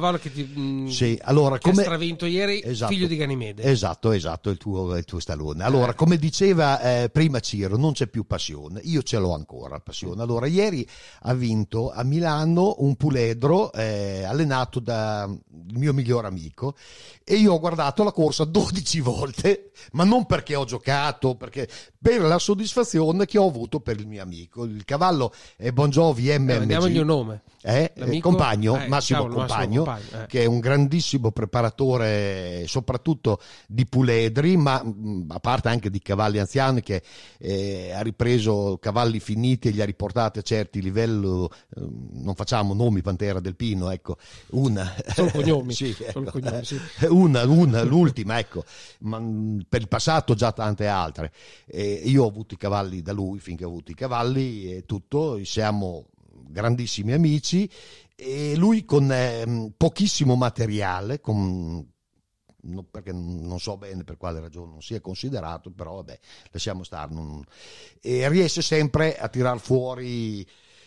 cavallo che ti mh, sì, allora, che come... ha stravinto ieri, esatto, figlio di Ganimede. Esatto, esatto, il tuo, il tuo stallone. Allora, eh. come diceva eh, prima Ciro, non c'è più passione, io ce l'ho ancora passione. Allora, ieri ha vinto a Milano un puledro eh, allenato dal mio miglior amico e io ho guardato la corsa dodici volte, ma non perché ho giocato, perché per la soddisfazione che ho avuto per il mio amico. Il cavallo è Bon Jovi M M G. Eh, diamogli un nome. Eh, compagno, eh, Massimo cavolo, Compagno, Massimo Compagno eh. che è un grandissimo preparatore soprattutto di puledri, ma mh, a parte anche di cavalli anziani, che eh, ha ripreso cavalli finiti e li ha riportati a certi livelli, eh, non facciamo nomi, Pantera del Pino, ecco, una solo cognomi, sì, ecco, solo cognomi sì. una, una, l'ultima, ecco, ma mh, per il passato già tante altre. Eh, io ho avuto i cavalli da lui finché ho avuto i cavalli e tutto, siamo grandissimi amici, e lui con eh, pochissimo materiale, con, no, perché non so bene per quale ragione non sia considerato, però vabbè, lasciamo stare, non, e riesce sempre a tirar fuori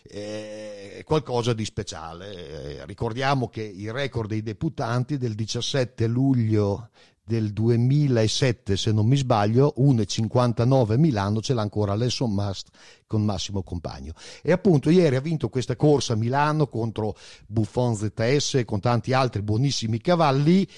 eh, qualcosa di speciale. Eh, ricordiamo che il record dei debutanti del diciassette luglio del duemilasette, se non mi sbaglio, uno e cinquantanove a Milano, ce l'ha ancora Lesson Must con Massimo Compagno. E appunto ieri ha vinto questa corsa a Milano contro Buffon Z S e con tanti altri buonissimi cavalli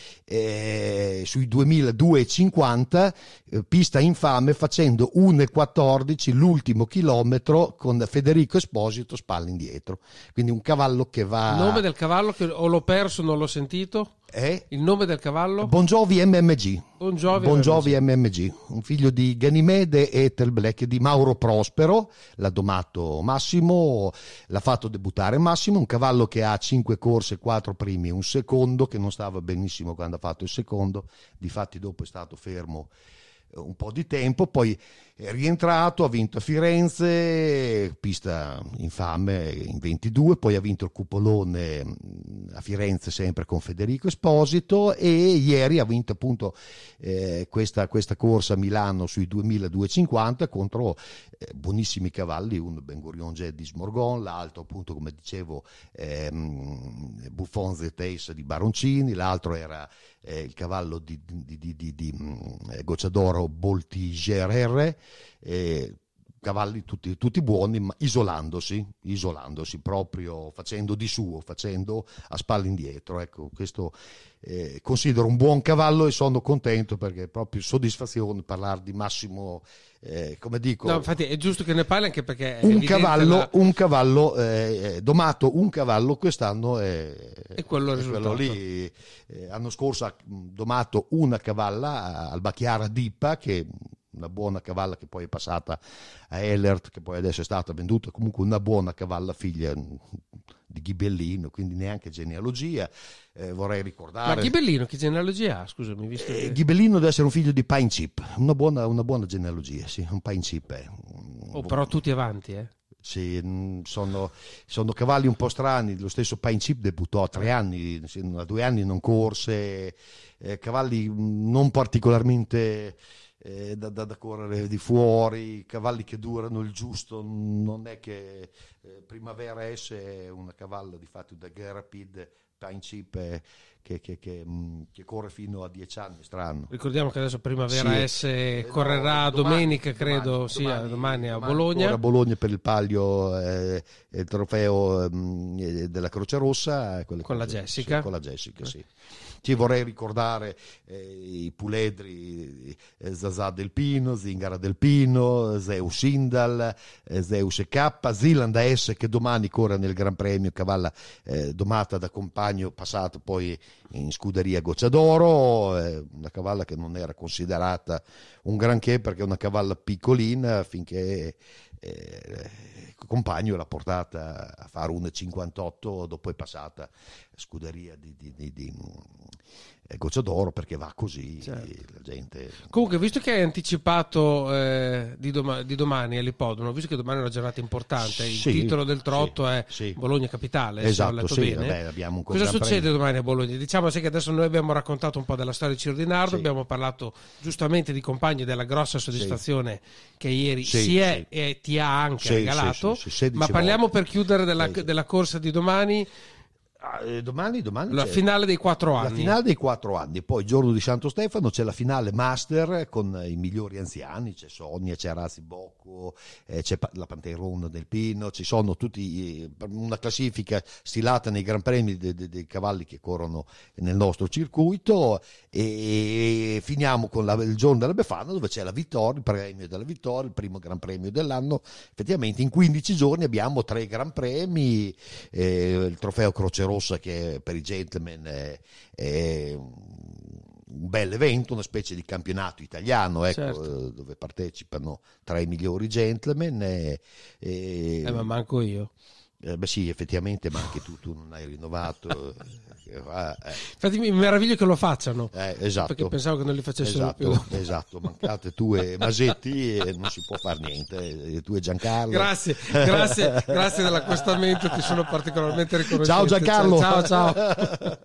eh, sui duemiladue e cinquanta, eh, pista infame, facendo uno e quattordici l'ultimo chilometro con Federico Esposito spalle indietro. Quindi un cavallo che va... Il nome del cavallo che o l'ho perso, non l'ho sentito? Eh? Il nome del cavallo? Bon Jovi M M G. Bon Jovi, bon Jovi M M G, un figlio di Ganimede e Ethel Black, di Mauro Prospero, l'ha domato Massimo, l'ha fatto debuttare Massimo, un cavallo che ha cinque corse, quattro primi e un secondo, che non stava benissimo quando ha fatto il secondo, difatti dopo è stato fermo un po' di tempo, poi è rientrato, ha vinto a Firenze, pista infame in ventidue, poi ha vinto il Cupolone a Firenze sempre con Federico Esposito, e ieri ha vinto appunto eh, questa, questa corsa a Milano sui duemiladuecentocinquanta contro eh, buonissimi cavalli, uno Ben Gurion Jet di Smorgon, l'altro appunto come dicevo ehm, Buffon Z S di Baroncini, l'altro era eh, il cavallo di, di, di, di, di eh, Gocciadoro Boltiger, eh, cavalli tutti, tutti buoni, ma isolandosi, isolandosi proprio, facendo di suo, facendo a spalle indietro. Ecco, questo eh, considero un buon cavallo e sono contento perché è proprio soddisfazione parlare di Massimo, eh, come dico. No, infatti è giusto che ne parli, anche perché è un cavallo, la... un cavallo eh, domato, un cavallo quest'anno è, è quello, è quello lì. Eh, l'anno scorso ha domato una cavalla al Bacchiara Dippa, che una buona cavalla che poi è passata a Ellert, che poi adesso è stata venduta, comunque una buona cavalla figlia di Ghibellino, quindi neanche genealogia. Eh, vorrei ricordare... Ma Ghibellino che genealogia ha? Scusami, visto che... eh, Ghibellino deve essere un figlio di Pine Chip, una buona, una buona genealogia, sì, un Pine Chip è. Oh, però tutti avanti, eh? Sì, sono, sono cavalli un po' strani. Lo stesso Pine Chip debuttò a tre anni, a due anni non corse, eh, cavalli non particolarmente eh, da, da, da correre di fuori, cavalli che durano il giusto. Non è che eh, Primavera S è una cavalla di fatto da Rapid, Pine Chip è, che, che, che, che corre fino a dieci anni, strano. Ricordiamo che adesso Primavera sì. S eh, correrà no, domani, domenica, credo domani, sia domani, domani a domani Bologna. A Bologna per il palio, eh, il trofeo eh, della Croce Rossa con la Jessica. Sì, con la Jessica, sì. Ci vorrei ricordare eh, i puledri eh, Zazà del Pino, Zingara del Pino, Zeus Indal, eh, Zeus E K, Zilanda S che domani corre nel Gran Premio, cavalla eh, domata da compagno passato poi in scuderia Gocciadoro, eh, una cavalla che non era considerata un granché perché è una cavalla piccolina, finché eh, compagno l'ha portata a fare uno e cinquantotto, dopo è passata scuderia di, di, di, di Gocciadoro perché va così, certo. La gente... Comunque, visto che hai anticipato eh, di, doma- di domani all'Ippodromo, visto che domani è una giornata importante, il sì, titolo del trotto sì, è sì. Bologna Capitale, esatto, se ho letto sì, bene. Vabbè, abbiamo un cosa succede premio. domani a Bologna? Diciamo sì che adesso noi abbiamo raccontato un po' della storia di Ciro Di Nardo, sì. abbiamo parlato giustamente di Compagni, della grossa soddisfazione sì. che ieri sì, si è sì. e ti ha anche sì, regalato, sì, sì, sì, ma parliamo volte. per chiudere della, sì. della corsa di domani. Ah, eh, domani, domani La c'è finale dei quattro la anni. finale dei quattro anni, poi il giorno di Santo Stefano c'è la finale master con i migliori anziani, c'è Sonia, c'è Razzi Bocco, eh, c'è Pa- la Panterona del Pino, ci sono tutti eh, una classifica stilata nei gran premi de- de- dei cavalli che corrono nel nostro circuito, e, e finiamo con la- il giorno della Befana, dove c'è la vittoria, il premio della vittoria, il primo gran premio dell'anno. Effettivamente in quindici giorni abbiamo tre gran premi, eh, il trofeo Croce Rossa, che per i gentleman è, è un bel evento, una specie di campionato italiano, ecco, Certo. dove partecipano tra i migliori gentleman. E, e- Eh, ma manco io. eh, beh sì, effettivamente, ma anche tu, tu non hai rinnovato. eh, eh, Infatti mi meraviglio che lo facciano. eh, esatto. Perché pensavo che non li facessero Esatto, più. esatto, mancate tu e Masetti e non si può fare niente, e tu e Giancarlo. Grazie, grazie, grazie dell'accostamento, ti sono particolarmente riconoscente. Ciao Giancarlo. Ciao, ciao.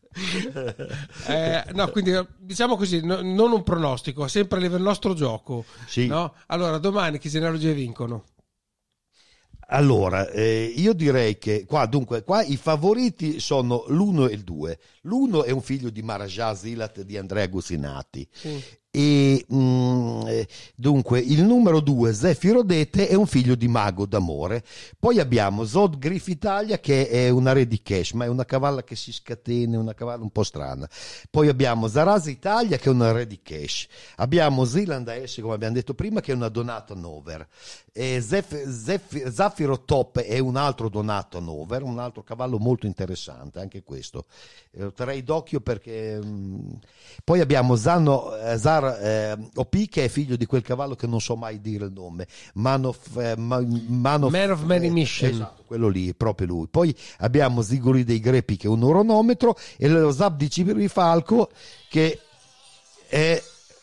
Eh, no, quindi diciamo così, no- non un pronostico, sempre a livello del nostro gioco. Sì. No? Allora, domani che genealogie vincono? Allora, eh, io direi che qua, dunque, qua i favoriti sono l'uno e il due. L'uno è un figlio di Maharaja Zilat di Andrea Gussinati. Sì. E mm, eh, dunque il numero due, Zefiro Dete, è un figlio di Mago d'Amore. Poi abbiamo Zod Griff Italia, che è una re di cash, ma è una cavalla che si scatena, è una cavalla un po' strana. Poi abbiamo Zaraz Italia, che è una re di cash. Abbiamo Zealand A S, come abbiamo detto prima, che è una Donata Nover. E Zef- Zef- Zaffiro Top è un altro Donato Nover, un altro cavallo molto interessante, anche questo. Eh, Lo terrei d'occhio perché... mm, Poi abbiamo Zanno, eh, Zar eh, O P, che è figlio di quel cavallo che non so mai dire il nome, Man of, eh, Ma- Man of, Man of Many eh, Mission. esatto, quello lì, proprio lui. Poi abbiamo Ziguri dei Grepi, che è un oronometro, e lo Zab di Cibri Falco, che è,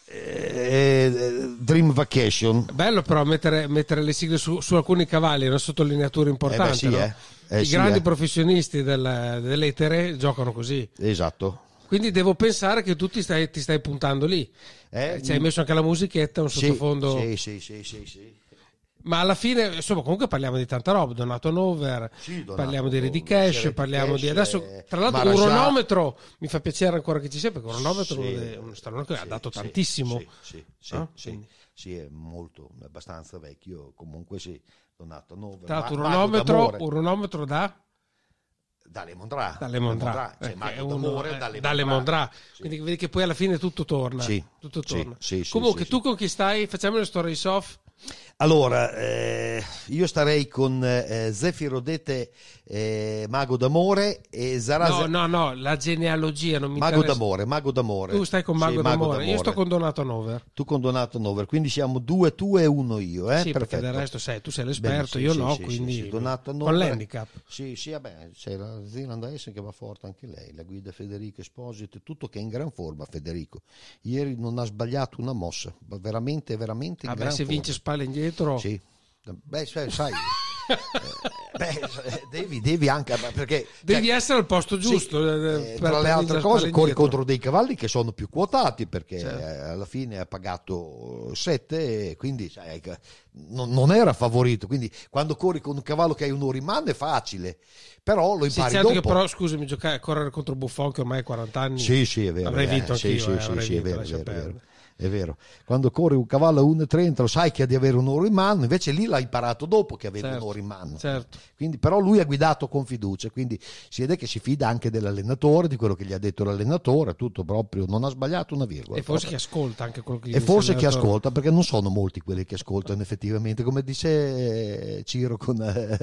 è Dream Vacation. Bello però mettere, mettere le sigle su, su alcuni cavalli, è una sottolineatura importante. Eh beh, sì, no? eh. Eh, I sì, grandi eh. professionisti del- dell'etere giocano così. Esatto. Quindi devo pensare che tu ti stai, ti stai puntando lì. Eh, Eh, ci hai messo anche la musichetta, un sì, sottofondo. sì, sì, sì, sì, sì. Ma alla fine, insomma, comunque parliamo di tanta roba. Donato Nover, Sì, Donato parliamo di Ready Nover, Cash, Ready parliamo Cash, di adesso. eh, Tra l'altro, Maharaja. Oronometro mi fa piacere ancora che ci sia, perché Oronometro Sì, è uno stallone che ha sì, dato sì, tantissimo. Sì, sì, sì, No? sì, Quindi. sì, è molto, è abbastanza vecchio. Comunque sì, Donato Nover. Tra l'altro, Ma- Mago Oronometro, d'Amore. Oronometro da. Dalle Mondrà. Dalle Mondrà, Cioè, eh, Mago che è uno- d'Amore eh, dalle, dalle Mondrà. Sì. Quindi vedi che poi alla fine tutto torna. Sì, Tutto sì, torna. sì, sì, Comunque, sì, tu sì. con chi stai? Facciamo le storie off. Allora, eh, io starei con eh, Zefiro Dete, eh, Mago d'Amore, e Zaraz. No, no, no, la genealogia non mi Mago interessa. d'Amore, Mago d'Amore. Tu stai con Sì, Mago, d'Amore. Io sto con Donato Nover. Tu con Donato Nover, quindi siamo due tu e uno io, eh? Sì, perché Perfetto. del resto sei, tu sei l'esperto, Bene, io sì, no, sì, quindi sì, sì. Donato con Nover. l'handicap. Sì, sì, vabbè, c'è la Zealand A S che va forte anche lei, la guida Federico Esposito, tutto che è in gran forma Federico. Ieri non ha sbagliato una mossa, veramente, veramente in Vabbè, gran se forma. vince spalle indietro, Sì. Beh, sai, sai, eh, beh, devi, devi anche perché devi cioè, essere al posto giusto. sì, eh, eh, per- tra per le altre vincere cose spalle corri indietro. contro dei cavalli che sono più quotati, perché Certo. eh, alla fine ha pagato sette e quindi sai, che non, non era favorito, quindi quando corri con un cavallo che hai un Oriman è facile, però lo Sì, impari certo dopo. che però, scusami, giocare, correre contro Buffon che ormai ha quaranta anni. Sì, sì, è vero. Avrei eh, vinto sì, anch'io, sì, eh, sì, avrei sì, è vinto, vero, è lascia vero, è vero. perdere. È vero, quando corri un cavallo a uno e trenta lo sai che ha di avere un oro in mano, invece lì l'ha imparato dopo che aveva Certo, un oro in mano. certo. Quindi, però lui ha guidato con fiducia, quindi si vede che si fida anche dell'allenatore, di quello che gli ha detto l'allenatore, tutto proprio, non ha sbagliato una virgola. E forse proprio. chi ascolta anche quello che gli E dice forse chi l'allenatore. ascolta, perché non sono molti quelli che ascoltano effettivamente, come dice eh, Ciro con, eh,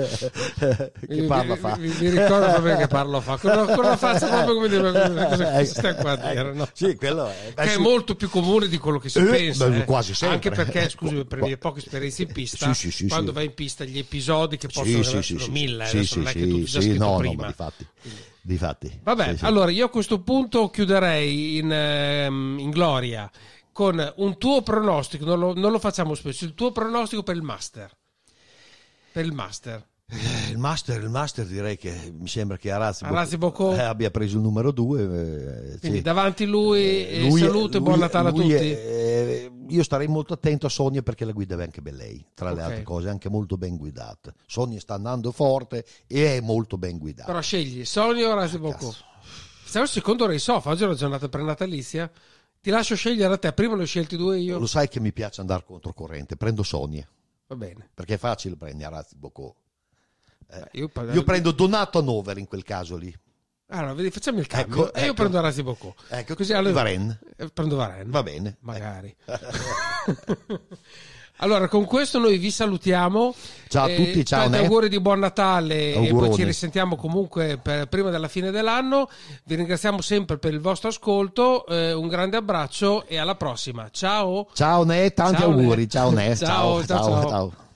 che Mi- parla mi, fa. mi, mi ricordo proprio che parlo fa con una, con una faccia proprio come dire cosa, cosa sta qua a dire, no? Sì, quello è. Beh, Che è sì. molto più comune di quello che si Eh, pensa, beh, eh. quasi sempre. Anche perché, scusami, per le mie poche esperienze in pista, Sì, sì, sì, quando sì. vai in pista gli episodi che possono Sì, arrivare sì, sono sì, mille, sì, adesso sì, non è sì, che tu ti sia sì, scritto no, no, prima. ma difatti, difatti. Vabbè, Sì, sì. allora io a questo punto chiuderei in, ehm, in gloria con un tuo pronostico, non lo, non lo facciamo spesso, il tuo pronostico per il Master. Per il Master. Eh, il master, il master direi che mi sembra che Arazi, Arazi Bocco eh, abbia preso il numero due. Eh, Quindi sì. davanti lui, Eh, e lui- saluto e lui- buon Natale a lui tutti. è- eh, io starei molto attento a Sonia perché la guida è anche ben lei, tra le Ok. altre cose, è anche molto ben guidata. Sonia sta andando forte e è molto ben guidata. Però scegli Sonia o Arazi Bocco. Cazzo. Siamo al secondo race off, oggi è una giornata prenatalizia. Ti lascio scegliere a te, prima ne ho scelti due io. Lo sai che mi piace andare controcorrente, prendo Sonia, Va bene. perché è facile prendere Arazi Bocco. Eh, Io, Io prendo Donato Hannover in quel caso lì. Allora, vedi, facciamo il cambio. Ecco, e io ecco. prendo Arazi Bocco. Ecco, Così allora, Varenne. eh, prendo Varenne. Va bene. Magari. Allora, con questo noi vi salutiamo. Ciao a tutti, ciao, tanti Ne. auguri di buon Natale e poi Auguroni. ci risentiamo comunque per, prima della fine dell'anno. Vi ringraziamo sempre per il vostro ascolto, eh, un grande abbraccio e alla prossima. Ciao! Ciao Ne, tanti Ciao, Ne. auguri. Ciao Ne. Ciao, ciao, ciao. ciao.